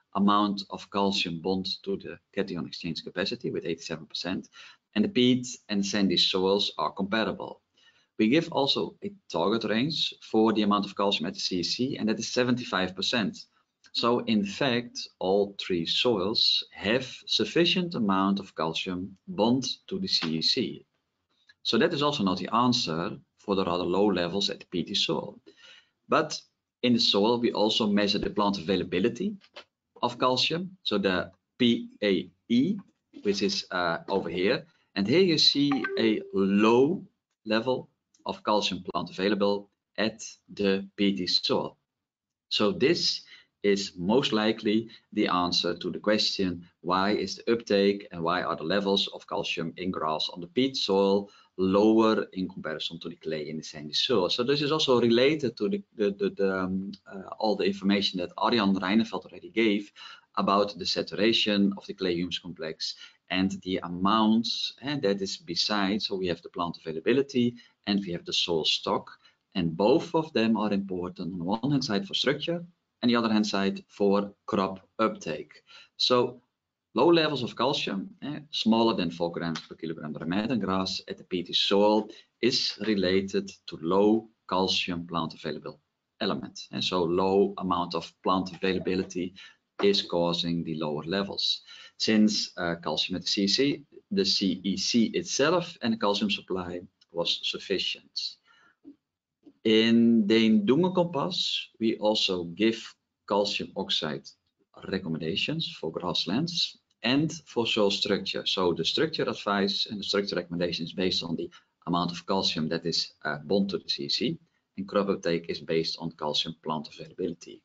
amount of calcium bond to the cation exchange capacity with eighty-seven percent, and the peat and sandy soils are comparable. We give also a target range for the amount of calcium at the C E C, and that is seventy-five percent. So in fact, all three soils have sufficient amount of calcium bond to the C E C. So that is also not the answer for the rather low levels at the peaty soil. But in the soil, we also measure the plant availability of calcium, so the P A E, which is uh, over here. And here you see a low level of calcium plant available at the peaty soil. So this is most likely the answer to the question, why is the uptake and why are the levels of calcium in grass on the peat soil lower in comparison to the clay in the sandy soil. So this is also related to the, the, the, the um, uh, all the information that Arjan Reineveld already gave about the saturation of the clay humus complex and the amounts, and that is besides. So we have the plant availability and we have the soil stock, and both of them are important on the one hand side for structure and the other hand side for crop uptake. So low levels of calcium, eh, smaller than four grams per kilogram Ramadan grass at the peaty soil, is related to low calcium plant available element. And so low amount of plant availability is causing the lower levels. Since uh, calcium at the C E C, the C E C itself and the calcium supply was sufficient. In the Dunga Compass, we also give calcium oxide recommendations for grasslands and for soil structure. So the structure advice and the structure recommendation is based on the amount of calcium that is uh, bond to the C E C, and crop uptake is based on calcium plant availability.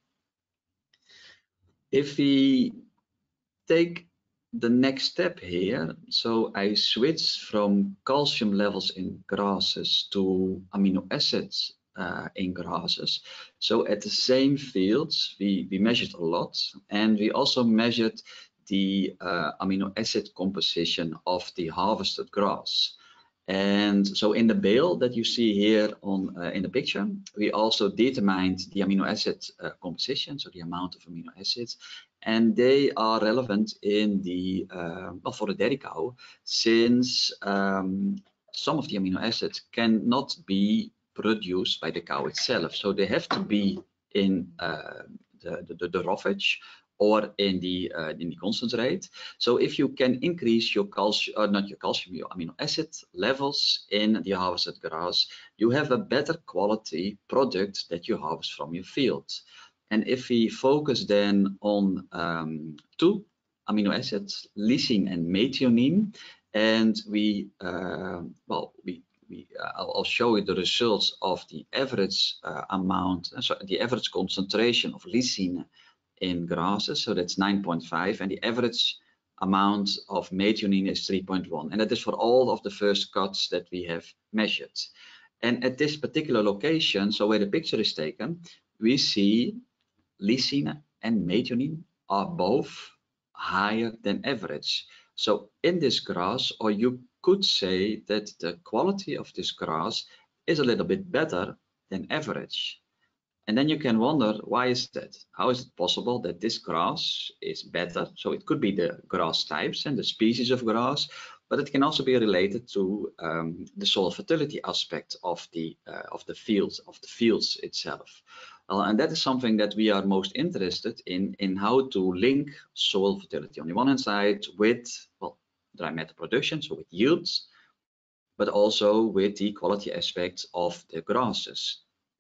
If we take the next step here, so I switch from calcium levels in grasses to amino acids uh, in grasses. So at the same fields, we, we measured a lot, and we also measured the uh, amino acid composition of the harvested grass. And so in the bale that you see here on uh, in the picture, we also determined the amino acid uh, composition, so the amount of amino acids, and they are relevant in the uh, well, for the dairy cow, since um, some of the amino acids cannot be produced by the cow itself, so they have to be in uh, the, the, the roughage or in the uh, in the concentrate. So if you can increase your calcium, uh, not your calcium, your amino acid levels in the harvested grass, you have a better quality product that you harvest from your field. And if we focus then on um, two amino acids, lysine and methionine, and we uh, well we we uh, I'll, I'll show you the results of the average uh, amount, uh, so the average concentration of lysine in grasses, so that's nine point five, and the average amount of methionine is three point one, and that is for all of the first cuts that we have measured. And at this particular location, so where the picture is taken, we see lysine and methionine are both higher than average. So in this grass, or you could say that the quality of this grass is a little bit better than average. And then you can wonder, why is that? How is it possible that this grass is better? So it could be the grass types and the species of grass, but it can also be related to um, the soil fertility aspect of the uh, of the fields of the fields itself. Uh, and that is something that we are most interested in, in how to link soil fertility on the one hand side with, well, dry matter production, so with yields, but also with the quality aspects of the grasses.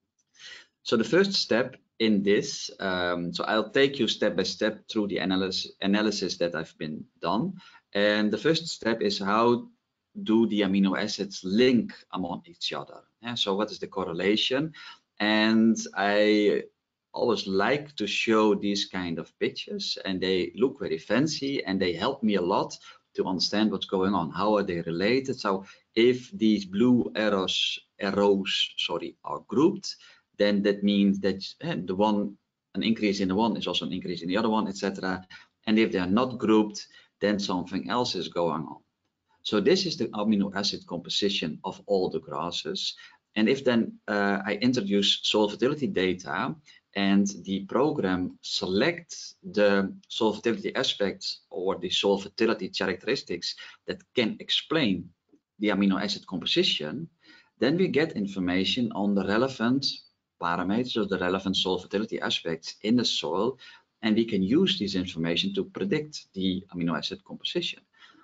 So the first step in this, um, so I'll take you step by step through the analysis, analysis that I've been done. And the first step is, how do the amino acids link among each other? Yeah, so what is the correlation? And I always like to show these kind of pictures, and they look very fancy and they help me a lot to understand what's going on. How are they related? So if these blue arrows, arrows sorry, are grouped, then that means that eh, the one, an increase in the one is also an increase in the other one, et cetera. And if they are not grouped, then something else is going on. So this is the amino acid composition of all the grasses. And if then uh, I introduce soil fertility data and the program selects the solvability aspects or the solvability characteristics that can explain the amino acid composition, then we get information on the relevant parameters or the relevant solvability aspects in the soil, and we can use this information to predict the amino acid composition.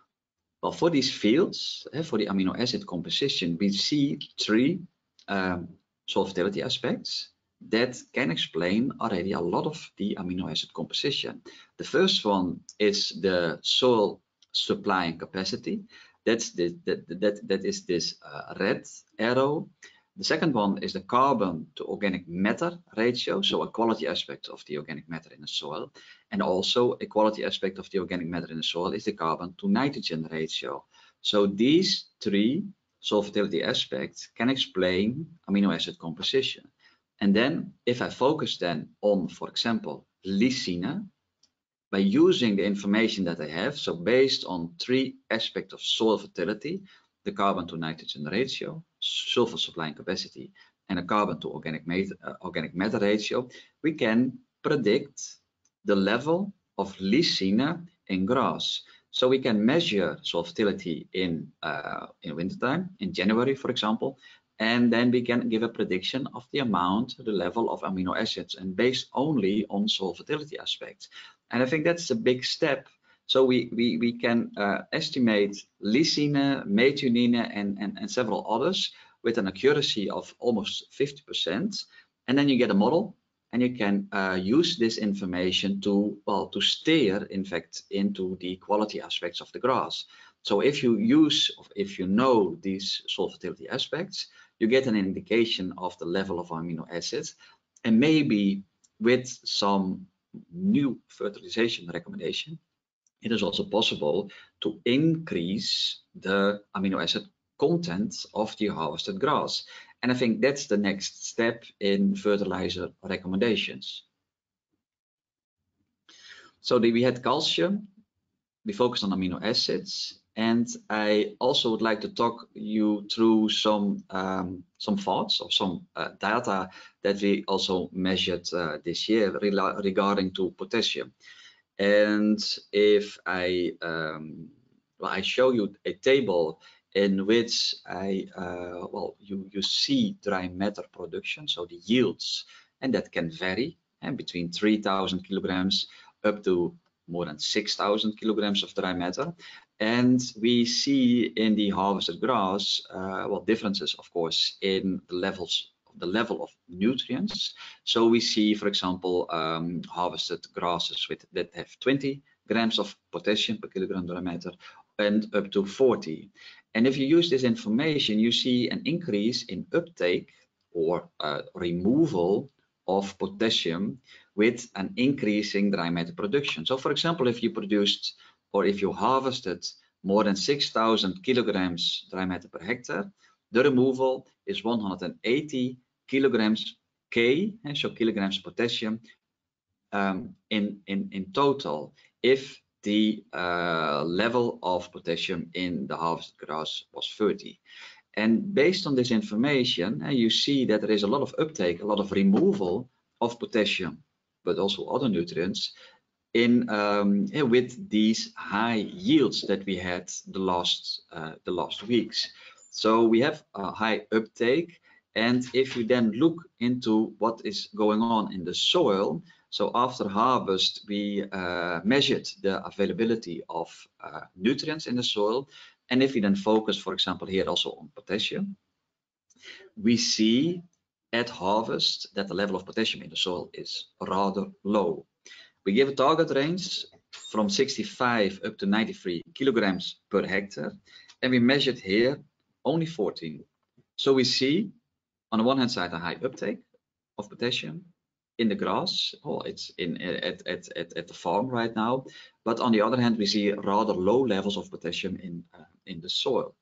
Well, for these fields, for the amino acid composition, we see three um, solvability aspects that can explain already a lot of the amino acid composition. The first one is the soil supplying capacity. That's the, that, that, that is this uh, red arrow. The second one is the carbon to organic matter ratio, so a quality aspect of the organic matter in the soil. And also a quality aspect of the organic matter in the soil is the carbon to nitrogen ratio. So these three solvability aspects can explain amino acid composition. And then if I focus then on, for example, lysine, by using the information that I have, so based on three aspects of soil fertility, the carbon to nitrogen ratio, sulfur supplying capacity, and a carbon to organic matter, uh, organic matter ratio, we can predict the level of lysine in grass. So we can measure soil fertility in, uh, in wintertime, in January, for example, and then we can give a prediction of the amount, the level of amino acids, and based only on soil fertility aspects. And I think that's a big step. So we, we, we can uh, estimate lysine, methionine, and, and, and several others with an accuracy of almost fifty percent. And then you get a model, and you can uh, use this information to, well, to steer, in fact, into the quality aspects of the grass. So if you use, if you know these soil fertility aspects, you get an indication of the level of amino acids, and maybe with some new fertilization recommendation, it is also possible to increase the amino acid content of the harvested grass. And I think that's the next step in fertilizer recommendations. So we had calcium, we focused on amino acids, and I also would like to talk you through some um, some thoughts or some uh, data that we also measured uh, this year regarding to potassium. And if I um, well, I show you a table in which I uh, well you you see dry matter production, so the yields, and that can vary and between three thousand kilograms up to more than six thousand kilograms of dry matter. And we see in the harvested grass, uh, well, differences, of course, in the levels, the level of nutrients. So we see, for example, um, harvested grasses with that have twenty grams of potassium per kilogram dry matter and up to forty. And if you use this information, you see an increase in uptake or uh, removal of potassium with an increasing dry matter production. So for example, if you produced or if you harvested more than six thousand kilograms dry matter per hectare, the removal is one hundred eighty kilograms K, and so kilograms potassium um, in, in, in total, if the uh, level of potassium in the harvested grass was thirty. And based on this information, uh, you see that there is a lot of uptake, a lot of removal of potassium, but also other nutrients in um, yeah, with these high yields that we had the last uh, the last weeks. So we have a high uptake, and if you then look into what is going on in the soil, so after harvest we uh, measured the availability of uh, nutrients in the soil, and if we then focus, for example, here also on potassium, we see at harvest that the level of potassium in the soil is rather low. We give a target range from sixty-five up to ninety-three kilograms per hectare, and we measured here only fourteen. So we see on the one hand side a high uptake of potassium in the grass. Oh, it's in at, at, at, at the farm right now, but on the other hand we see rather low levels of potassium in uh, in the soil.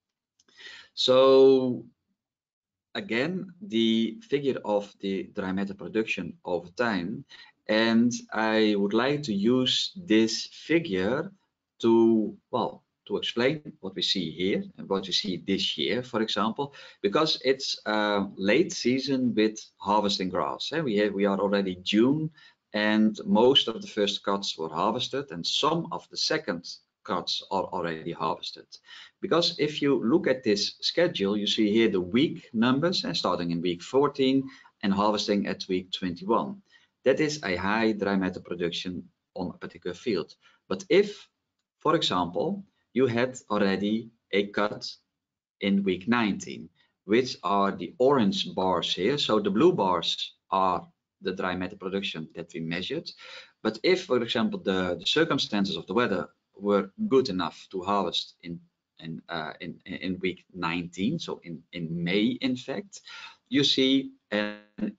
So again, the figure of the dry matter production over time, and I would like to use this figure to, well, to explain what we see here and what we see this year, for example, because it's uh, late season with harvesting grass. Eh? We have, we are already June, and most of the first cuts were harvested, and some of the second cuts are already harvested. Because if you look at this schedule, you see here the week numbers, eh, starting in week fourteen and harvesting at week twenty-one. That is a high dry matter production on a particular field. But if, for example, you had already a cut in week nineteen, which are the orange bars here. So the blue bars are the dry matter production that we measured. But if, for example, the, the circumstances of the weather were good enough to harvest in in, uh, in in week nineteen, so in in May, in fact, you see a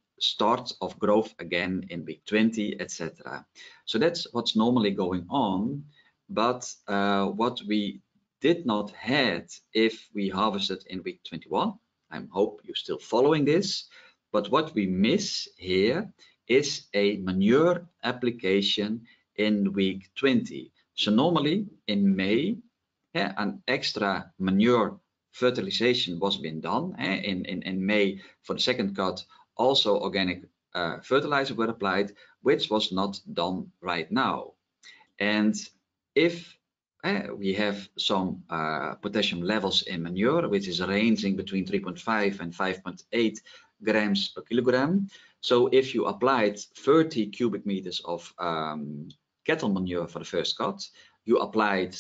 start of growth again in week twenty, et cetera. So that's what's normally going on. But uh, what we did not had if we harvested in week twenty-one, I hope you're still following this, but what we miss here is a manure application in week twenty. So normally in May, yeah, an extra manure fertilization was been done. Eh? In, in, in May for the second cut, also organic uh, fertilizer were applied, which was not done right now. And if uh, we have some uh, potassium levels in manure, which is ranging between three point five and five point eight grams per kilogram. So if you applied thirty cubic meters of um, cattle manure for the first cut, you applied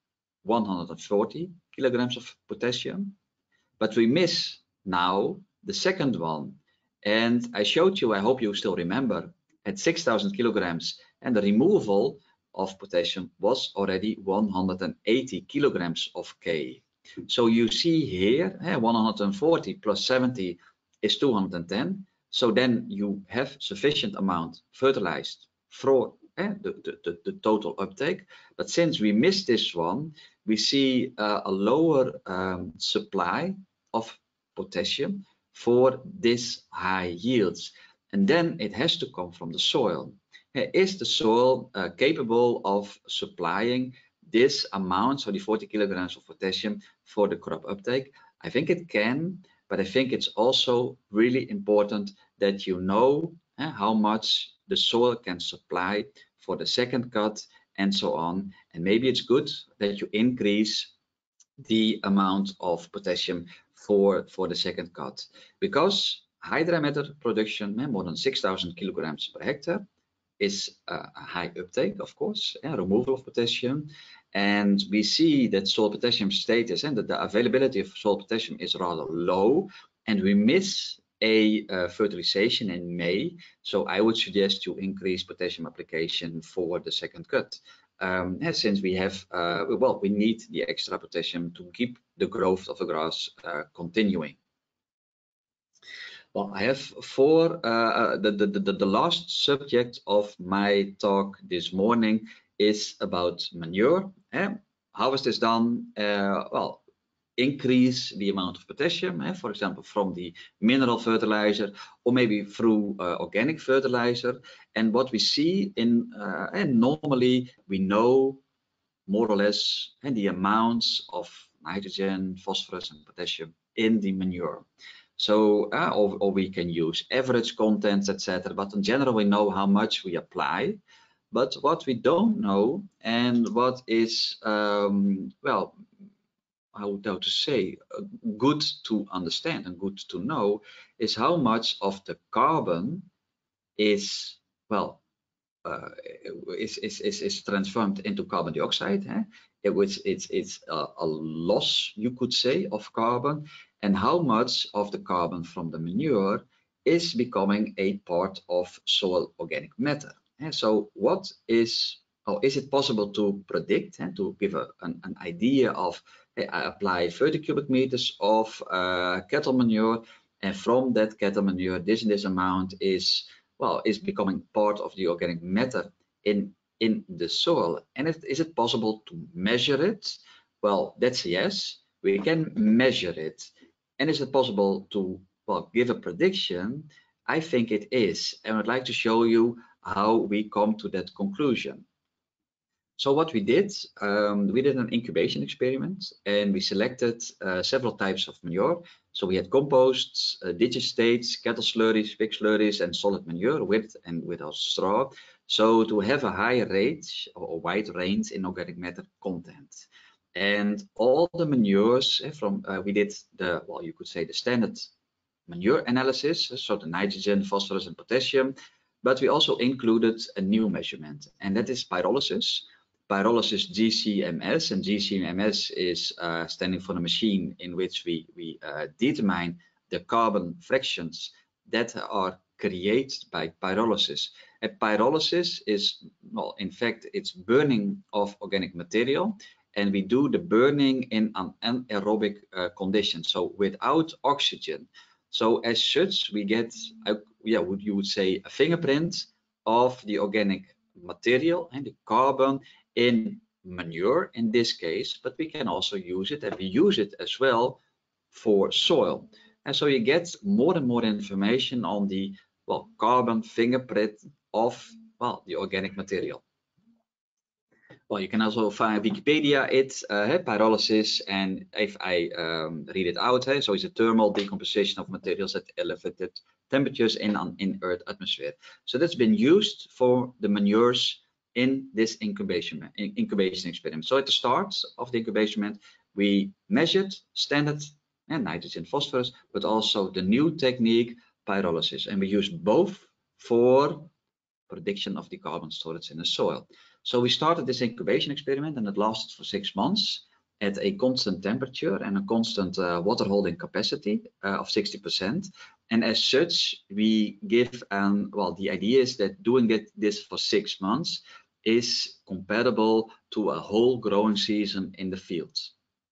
one hundred forty kilograms of potassium. But we miss now the second one. And I showed you, I hope you still remember, at six thousand kilograms, and the removal of potassium was already one hundred eighty kilograms of K. So you see here, eh, one hundred forty plus seventy is two hundred ten. So then you have sufficient amount fertilized for eh, the, the, the total uptake. But since we missed this one, we see uh, a lower um, supply of potassium for this high yields. And then it has to come from the soil. Is the soil uh, capable of supplying this amount, so the forty kilograms of potassium for the crop uptake? I think it can, but I think it's also really important that you know uh, how much the soil can supply for the second cut and so on. And maybe it's good that you increase the amount of potassium for, for the second cut, because high dry matter production, uh, more than six thousand kilograms per hectare, is a high uptake, of course, and removal of potassium. And we see that soil potassium status and that the availability of soil potassium is rather low, and we miss a uh, fertilization in May. So I would suggest you increase potassium application for the second cut. Um, and since we have, uh, well, we need the extra potassium to keep the growth of the grass uh, continuing. Well, I have for uh, the, the, the, the last subject of my talk this morning is about manure. Eh? Harvest is done, uh, well, increase the amount of potassium, eh? for example, from the mineral fertilizer or maybe through uh, organic fertilizer. And what we see in, uh, and normally we know more or less and the amounts of nitrogen, phosphorus and potassium in the manure. So, uh, or, or we can use average contents, et cetera. But in general, we know how much we apply. But what we don't know, and what is, um, well, how to say, uh, good to understand and good to know, is how much of the carbon is, well, uh, is, is, is, is transformed into carbon dioxide. Eh? It, which it's, it's a, a loss, you could say, of carbon. And how much of the carbon from the manure is becoming a part of soil organic matter. And so what is, or is it possible to predict and to give a, an, an idea of, hey, I apply thirty cubic meters of uh, cattle manure, and from that cattle manure, this and this amount is, well, is becoming part of the organic matter in, in the soil. And it, is it possible to measure it? Well, that's a yes, we can measure it. And is it possible to, well, give a prediction? I think it is, and I'd like to show you how we come to that conclusion. So what we did, um, we did an incubation experiment, and we selected uh, several types of manure. So we had composts, uh, digestates, cattle slurries, pig slurries, and solid manure with and without straw. So to have a high rate or wide range in organic matter content. And all the manures from uh, we did the, well, you could say the standard manure analysis, so the nitrogen, phosphorus, and potassium. But we also included a new measurement, and that is pyrolysis. Pyrolysis G C M S, and G C M S is uh, standing for the machine in which we, we uh, determine the carbon fractions that are created by pyrolysis. And pyrolysis is, well, in fact, it's burning of organic material, and we do the burning in an anaerobic uh, condition, so without oxygen. So as such, we get, uh, yeah, would you would say a fingerprint of the organic material and the carbon in manure in this case, but we can also use it, and we use it as well for soil. And so you get more and more information on the, well, carbon fingerprint of, well, the organic material. Well, you can also find Wikipedia it, uh, pyrolysis, and if I um, read it out, hey, so it's a thermal decomposition of materials at elevated temperatures in an in Earth atmosphere. So that's been used for the manures in this incubation incubation experiment. So at the start of the incubation, we measured standard and nitrogen, phosphorus, but also the new technique, pyrolysis, and we used both for prediction of the carbon storage in the soil. So we started this incubation experiment, and it lasted for six months at a constant temperature and a constant uh, water holding capacity uh, of sixty percent. And as such, we give, um, well, the idea is that doing it, this for six months is comparable to a whole growing season in the fields.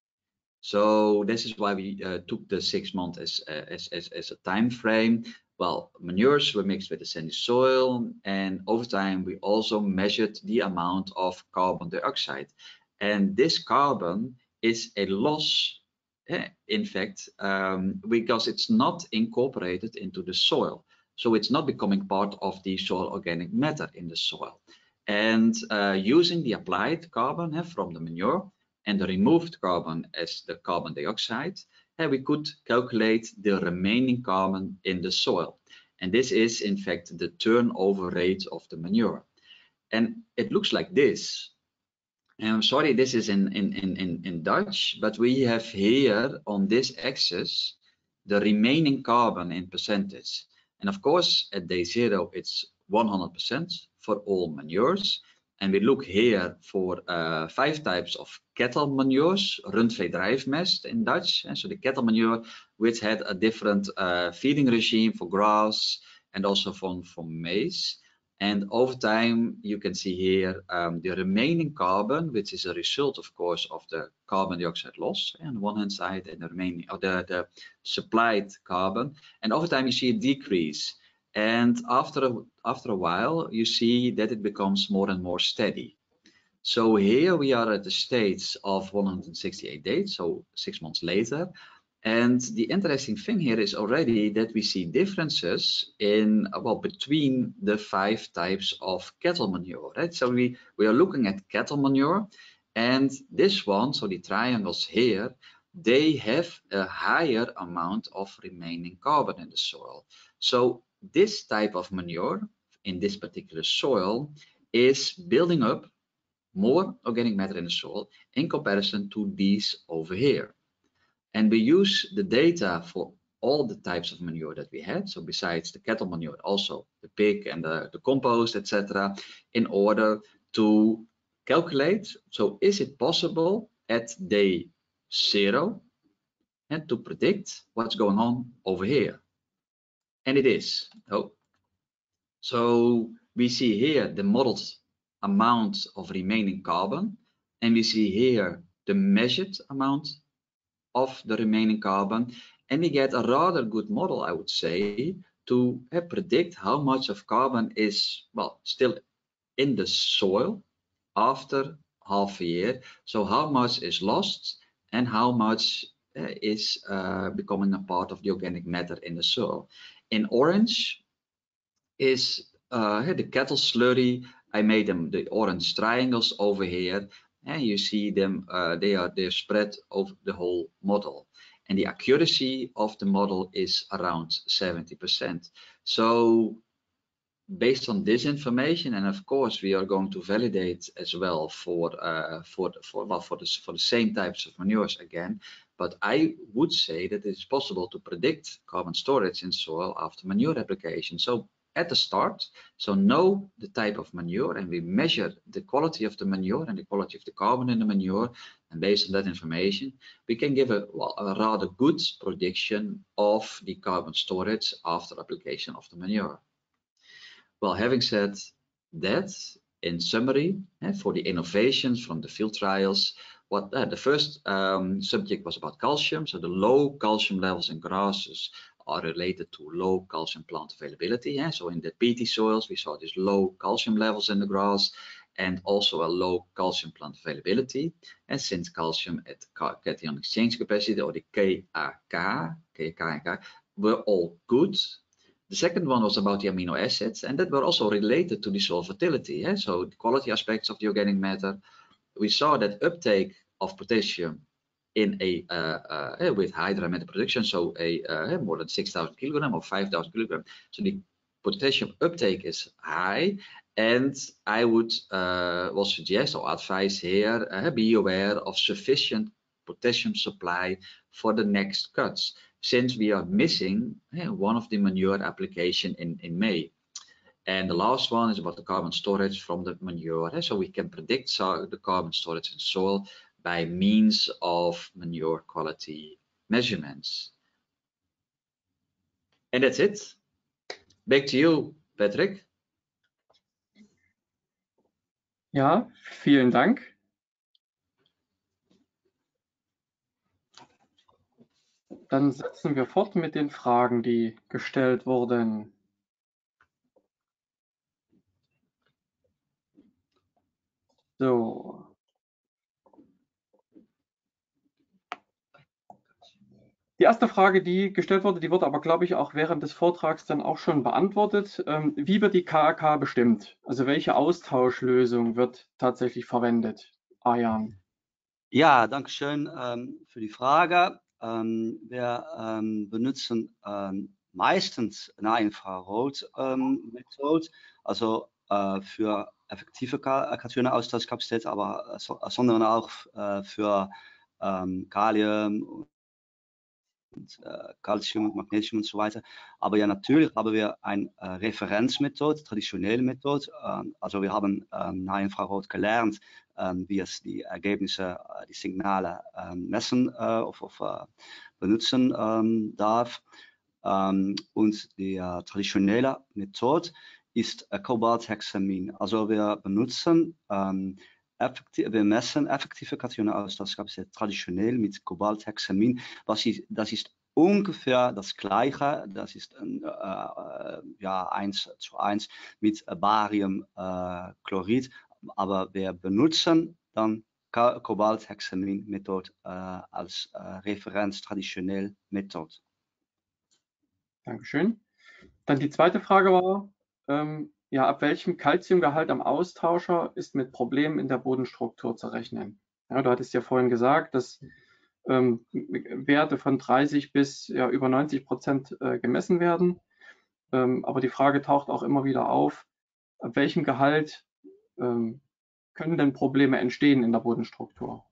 So this is why we uh, took the six months as, uh, as, as, as a time frame. Well, manures were mixed with the sandy soil, and over time we also measured the amount of carbon dioxide. And this carbon is a loss, eh, in fact, um, because it's not incorporated into the soil. So it's not becoming part of the soil organic matter in the soil. And uh, using the applied carbon eh, from the manure and the removed carbon as the carbon dioxide, and we could calculate the remaining carbon in the soil. And this is, in fact, the turnover rate of the manure. And it looks like this. And I'm sorry, this is in, in, in, in Dutch, but we have here on this axis the remaining carbon in percentage. And of course, at day zero, it's one hundred percent for all manures. And we look here for uh, five types of cattle manures, rundveedrijfmest in Dutch. And so the cattle manure, which had a different uh, feeding regime for grass and also from, from maize. And over time, you can see here um, the remaining carbon, which is a result, of course, of the carbon dioxide loss on the one hand side, and the remaining, or the, the supplied carbon. And over time, you see a decrease. And after a, after a while, you see that it becomes more and more steady. So here we are at the stage of one hundred sixty-eight days, so six months later. And the interesting thing here is already that we see differences in, well, between the five types of cattle manure, right? So we, we are looking at cattle manure, and this one, so the triangles here, they have a higher amount of remaining carbon in the soil. So this type of manure in this particular soil is building up more organic matter in the soil in comparison to these over here. And we use the data for all the types of manure that we had. So besides the cattle manure, also the pig and the, the compost, et cetera, in order to calculate. So is it possible at day zero and to predict what's going on over here? And it is. Oh. So we see here the modeled amount of remaining carbon, and we see here the measured amount of the remaining carbon, and we get a rather good model, I would say, to uh, predict how much of carbon is, well, still in the soil after half a year. So how much is lost and how much uh, is uh, becoming a part of the organic matter in the soil. In orange is uh, the cattle slurry I made them the orange triangles over here, and you see them, uh, they are they're spread over the whole model. And the accuracy of the model is around seventy percent. So based on this information, and of course we are going to validate as well for uh, for for well for this for the same types of manures again. But I would say that it is possible to predict carbon storage in soil after manure application. So at the start, so know the type of manure, and we measure the quality of the manure and the quality of the carbon in the manure, and based on that information, we can give a, well, a rather good prediction of the carbon storage after application of the manure. Well, having said that, in summary, eh, for the innovations from the field trials, what uh, the first um, subject was about calcium. So the low calcium levels in grasses are related to low calcium plant availability. Eh? So in the peaty soils, we saw these low calcium levels in the grass, and also a low calcium plant availability. And since calcium at cation exchange capacity, or the K A K, K K and K, were all good. The second one was about the amino acids, and that were also related to the soil fertility. Eh? So the quality aspects of the organic matter. We saw that uptake of potassium in a uh, uh, with high dramatic production, so a uh, more than six thousand kilogram or five thousand kilogram. So the potassium uptake is high, and I would uh, will suggest or advise here, uh, be aware of sufficient potassium supply for the next cuts, since we are missing uh, one of the manure application in, in May. And the last one is about the carbon storage from the manure. So we can predict so the carbon storage in soil by means of manure quality measurements. And that's it. Back to you, Patrick. Ja, vielen Dank. Dann setzen wir fort mit den Fragen, die gestellt wurden. So. Die erste Frage, die gestellt wurde, die wurde aber, glaube ich, auch während des Vortrags dann auch schon beantwortet. Ähm, wie wird die K A K bestimmt? Also welche Austauschlösung wird tatsächlich verwendet? Arjan. Ja, danke schön ähm, für die Frage. Ähm, wir ähm, benutzen ähm, meistens Nahinfrarot-Methode, ähm, also äh, für effektive Kationenaustauschkapazität, aber so, sondern auch äh, für ähm, Kalium und äh, Calcium und Magnesium und so weiter. Aber ja, natürlich haben wir eine äh, Referenzmethode, traditionelle Methode. Ähm, also wir haben ähm, Nahinfrarot gelernt, ähm, wie es die Ergebnisse, äh, die Signale ähm, messen äh, of, of, äh, benutzen ähm, darf. Ähm, und die äh, traditionelle Methode ist äh, Kobalthexamin. Also wir benutzen ähm, wir messen effektive Kationenaustauschkapazität traditionell mit Kobalthexamin. Was ist, das ist ungefähr das Gleiche. Das ist äh, ja, eins zu eins mit Bariumchlorid. Äh, aber wir benutzen dann Kobalthexamin-Methode äh, als äh, Referenz traditionell Methode. Dankeschön. Dann die zweite Frage war, ähm, ja, ab welchem Calciumgehalt am Austauscher ist mit Problemen in der Bodenstruktur zu rechnen? Ja, du hattest ja vorhin gesagt, dass ähm, Werte von dreißig bis ja, über neunzig Prozent äh, gemessen werden. Ähm, aber die Frage taucht auch immer wieder auf, ab welchem Gehalt ähm, können denn Probleme entstehen in der Bodenstruktur?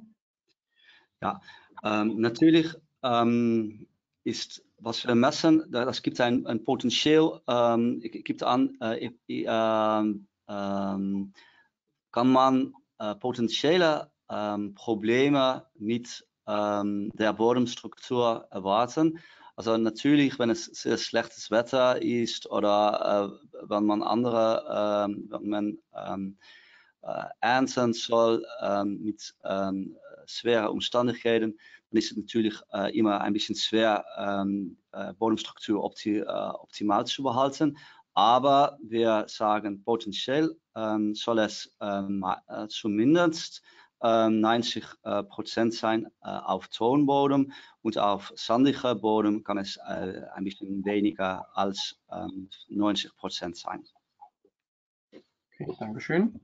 Ja, ähm, natürlich ähm, ist, was wir messen, das gibt ein, ein Potentieel, ähm, gibt an, äh, äh, äh, kann man äh, potenzielle äh, Probleme mit äh, der Bodenstruktur erwarten. Also natürlich, wenn es sehr schlechtes Wetter ist oder äh, wenn man andere, äh, wenn man ähm, äh, ernten soll äh, mit äh, schweren Umstandigkeiten, dann ist es natürlich äh, immer ein bisschen schwer, ähm, äh, Bodenstruktur opti äh, optimal zu behalten. Aber wir sagen, potenziell ähm, soll es ähm, äh, zumindest ähm, neunzig Prozent sein äh, auf Tonboden, und auf sandiger Boden kann es äh, ein bisschen weniger als ähm, neunzig Prozent sein. Okay, Dankeschön.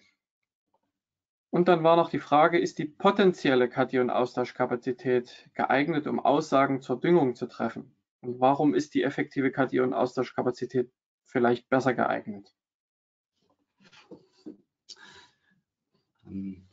Und dann war noch die Frage, ist die potenzielle Kationaustauschkapazität geeignet, um Aussagen zur Düngung zu treffen? Und warum ist die effektive Kationaustauschkapazität vielleicht besser geeignet? Ähm,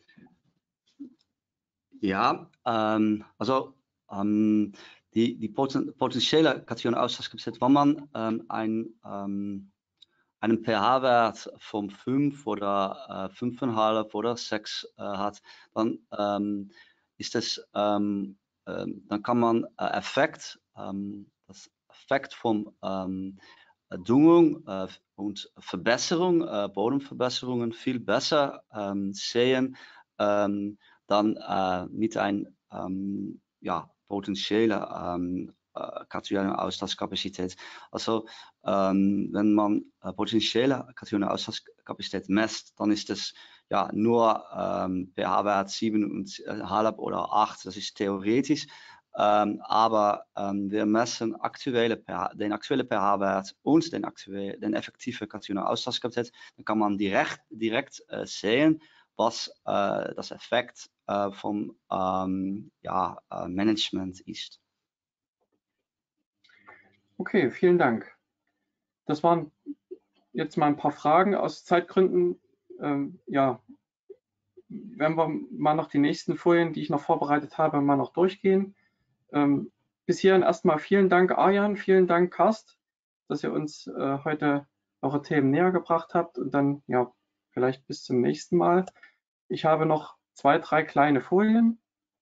Ja, ähm, also ähm, die, die poten potenzielle Kationaustauschkapazität, wenn man ähm, ein, ähm, einen pH-Wert von fünf oder äh, fünf Komma fünf oder sechs äh, hat, dann ähm, ist es, ähm, ähm, dann kann man äh, Effekt, ähm, das Effekt von ähm, Düngung äh, und Verbesserung, äh, Bodenverbesserungen viel besser ähm, sehen, ähm, dann äh, mit ein ähm, ja, potenzielle ähm, äh, Kationenaustauschkapazität. Also ähm, wenn man äh, potenzielle Kationenaustauschkapazität messt, dann ist es ja nur ähm, pH-Wert sieben Komma fünf oder acht, das ist theoretisch. Ähm, aber ähm, wir messen aktuelle pH, den aktuellen pH-Wert und den, aktuelle, den effektiven Kationenaustauschkapazität. Dann kann man direkt, direkt äh, sehen, was äh, das Effekt äh, vom ähm, ja, äh, Management ist. Okay, vielen Dank. Das waren jetzt mal ein paar Fragen. Aus Zeitgründen, ähm, ja, werden wir mal noch die nächsten Folien, die ich noch vorbereitet habe, mal noch durchgehen. Ähm, bis hierhin erstmal vielen Dank, Arjan, vielen Dank, Karst, dass ihr uns äh, heute eure Themen näher gebracht habt und dann ja vielleicht bis zum nächsten Mal. Ich habe noch zwei, drei kleine Folien.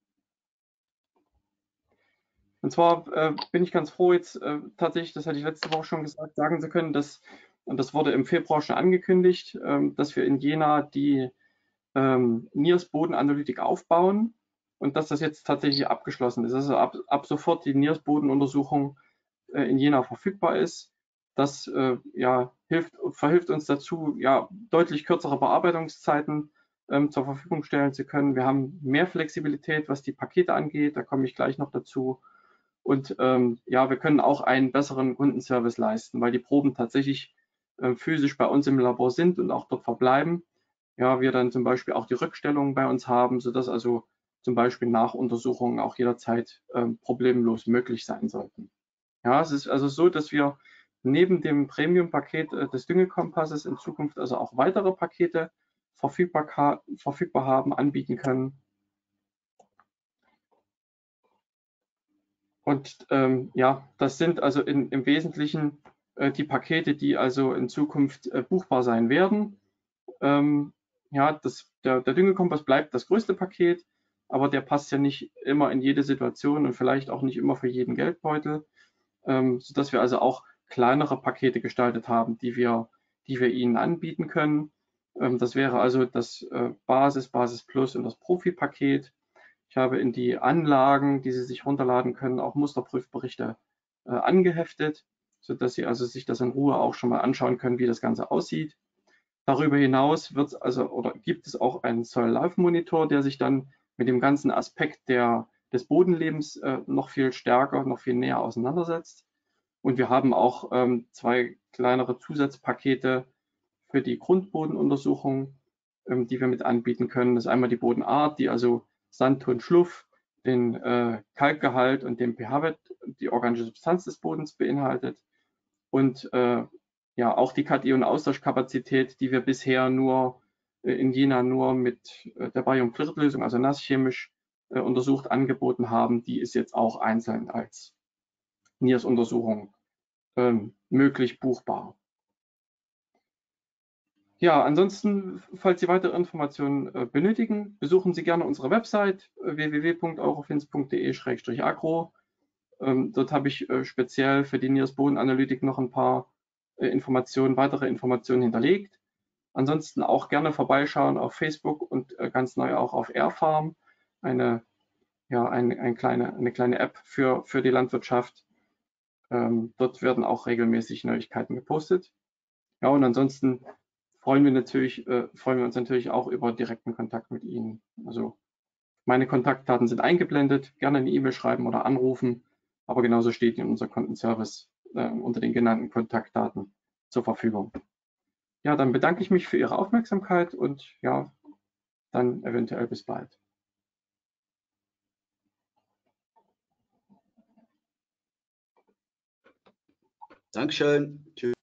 Und zwar äh, bin ich ganz froh, jetzt äh, tatsächlich, das hatte ich letzte Woche schon gesagt, sagen zu können, dass, und das wurde im Februar schon angekündigt, ähm, dass wir in Jena die ähm, NIRS-Bodenanalytik aufbauen und dass das jetzt tatsächlich abgeschlossen ist. Also ab, ab sofort die NIRS-Bodenuntersuchung äh, in Jena verfügbar ist. Das äh, ja, hilft, verhilft uns dazu, ja, deutlich kürzere Bearbeitungszeiten ähm, zur Verfügung stellen zu können. Wir haben mehr Flexibilität, was die Pakete angeht, da komme ich gleich noch dazu. Und ähm, ja, wir können auch einen besseren Kundenservice leisten, weil die Proben tatsächlich äh, physisch bei uns im Labor sind und auch dort verbleiben. Ja, wir dann zum Beispiel auch die Rückstellungen bei uns haben, sodass also zum Beispiel Nachuntersuchungen auch jederzeit ähm, problemlos möglich sein sollten. Ja, es ist also so, dass wir neben dem Premium-Paket äh, des Düngekompasses in Zukunft also auch weitere Pakete verfügbar, verfügbar haben, anbieten können. Und ähm, ja, das sind also in, im Wesentlichen äh, die Pakete, die also in Zukunft äh, buchbar sein werden. Ähm, ja, das, der, der Düngekompass bleibt das größte Paket, aber der passt ja nicht immer in jede Situation und vielleicht auch nicht immer für jeden Geldbeutel, ähm, sodass wir also auch kleinere Pakete gestaltet haben, die wir, die wir Ihnen anbieten können. Ähm, das wäre also das äh, Basis, Basis Plus und das Profi-Paket. Ich habe in die Anlagen, die Sie sich runterladen können, auch Musterprüfberichte äh, angeheftet, sodass Sie also sich das in Ruhe auch schon mal anschauen können, wie das Ganze aussieht. Darüber hinaus wird also oder gibt es auch einen Soil Life Monitor, der sich dann mit dem ganzen Aspekt der, des Bodenlebens äh, noch viel stärker, noch viel näher auseinandersetzt. Und wir haben auch ähm, zwei kleinere Zusatzpakete für die Grundbodenuntersuchung, ähm, die wir mit anbieten können. Das ist einmal die Bodenart, die also Sand, Ton, Schluff, den äh, Kalkgehalt und den pH-Wert, die organische Substanz des Bodens beinhaltet. Und äh, ja, auch die Kation-Austauschkapazität, die wir bisher nur äh, in Jena nur mit äh, der Barium-Chlorid-Lösung, also nasschemisch äh, untersucht, angeboten haben, die ist jetzt auch einzeln als NIRS-Untersuchung ähm, möglich buchbar. Ja, ansonsten, falls Sie weitere Informationen äh, benötigen, besuchen Sie gerne unsere Website äh, w w w punkt eurofins punkt de schrägstrich agro. Ähm, dort habe ich äh, speziell für die NIRS-Bodenanalytik noch ein paar äh, Informationen, weitere Informationen hinterlegt. Ansonsten auch gerne vorbeischauen auf Facebook und äh, ganz neu auch auf Airfarm, eine, ja, ein, ein kleine, eine kleine App für, für die Landwirtschaft. Ähm, dort werden auch regelmäßig Neuigkeiten gepostet. Ja, und ansonsten freuen wir natürlich, äh, freuen wir uns natürlich auch über direkten Kontakt mit Ihnen. Also meine Kontaktdaten sind eingeblendet, gerne eine E-Mail schreiben oder anrufen, aber genauso steht Ihnen unser Kundenservice äh, unter den genannten Kontaktdaten zur Verfügung. Ja, dann bedanke ich mich für Ihre Aufmerksamkeit und ja, dann eventuell bis bald. Dankeschön. Tschüss.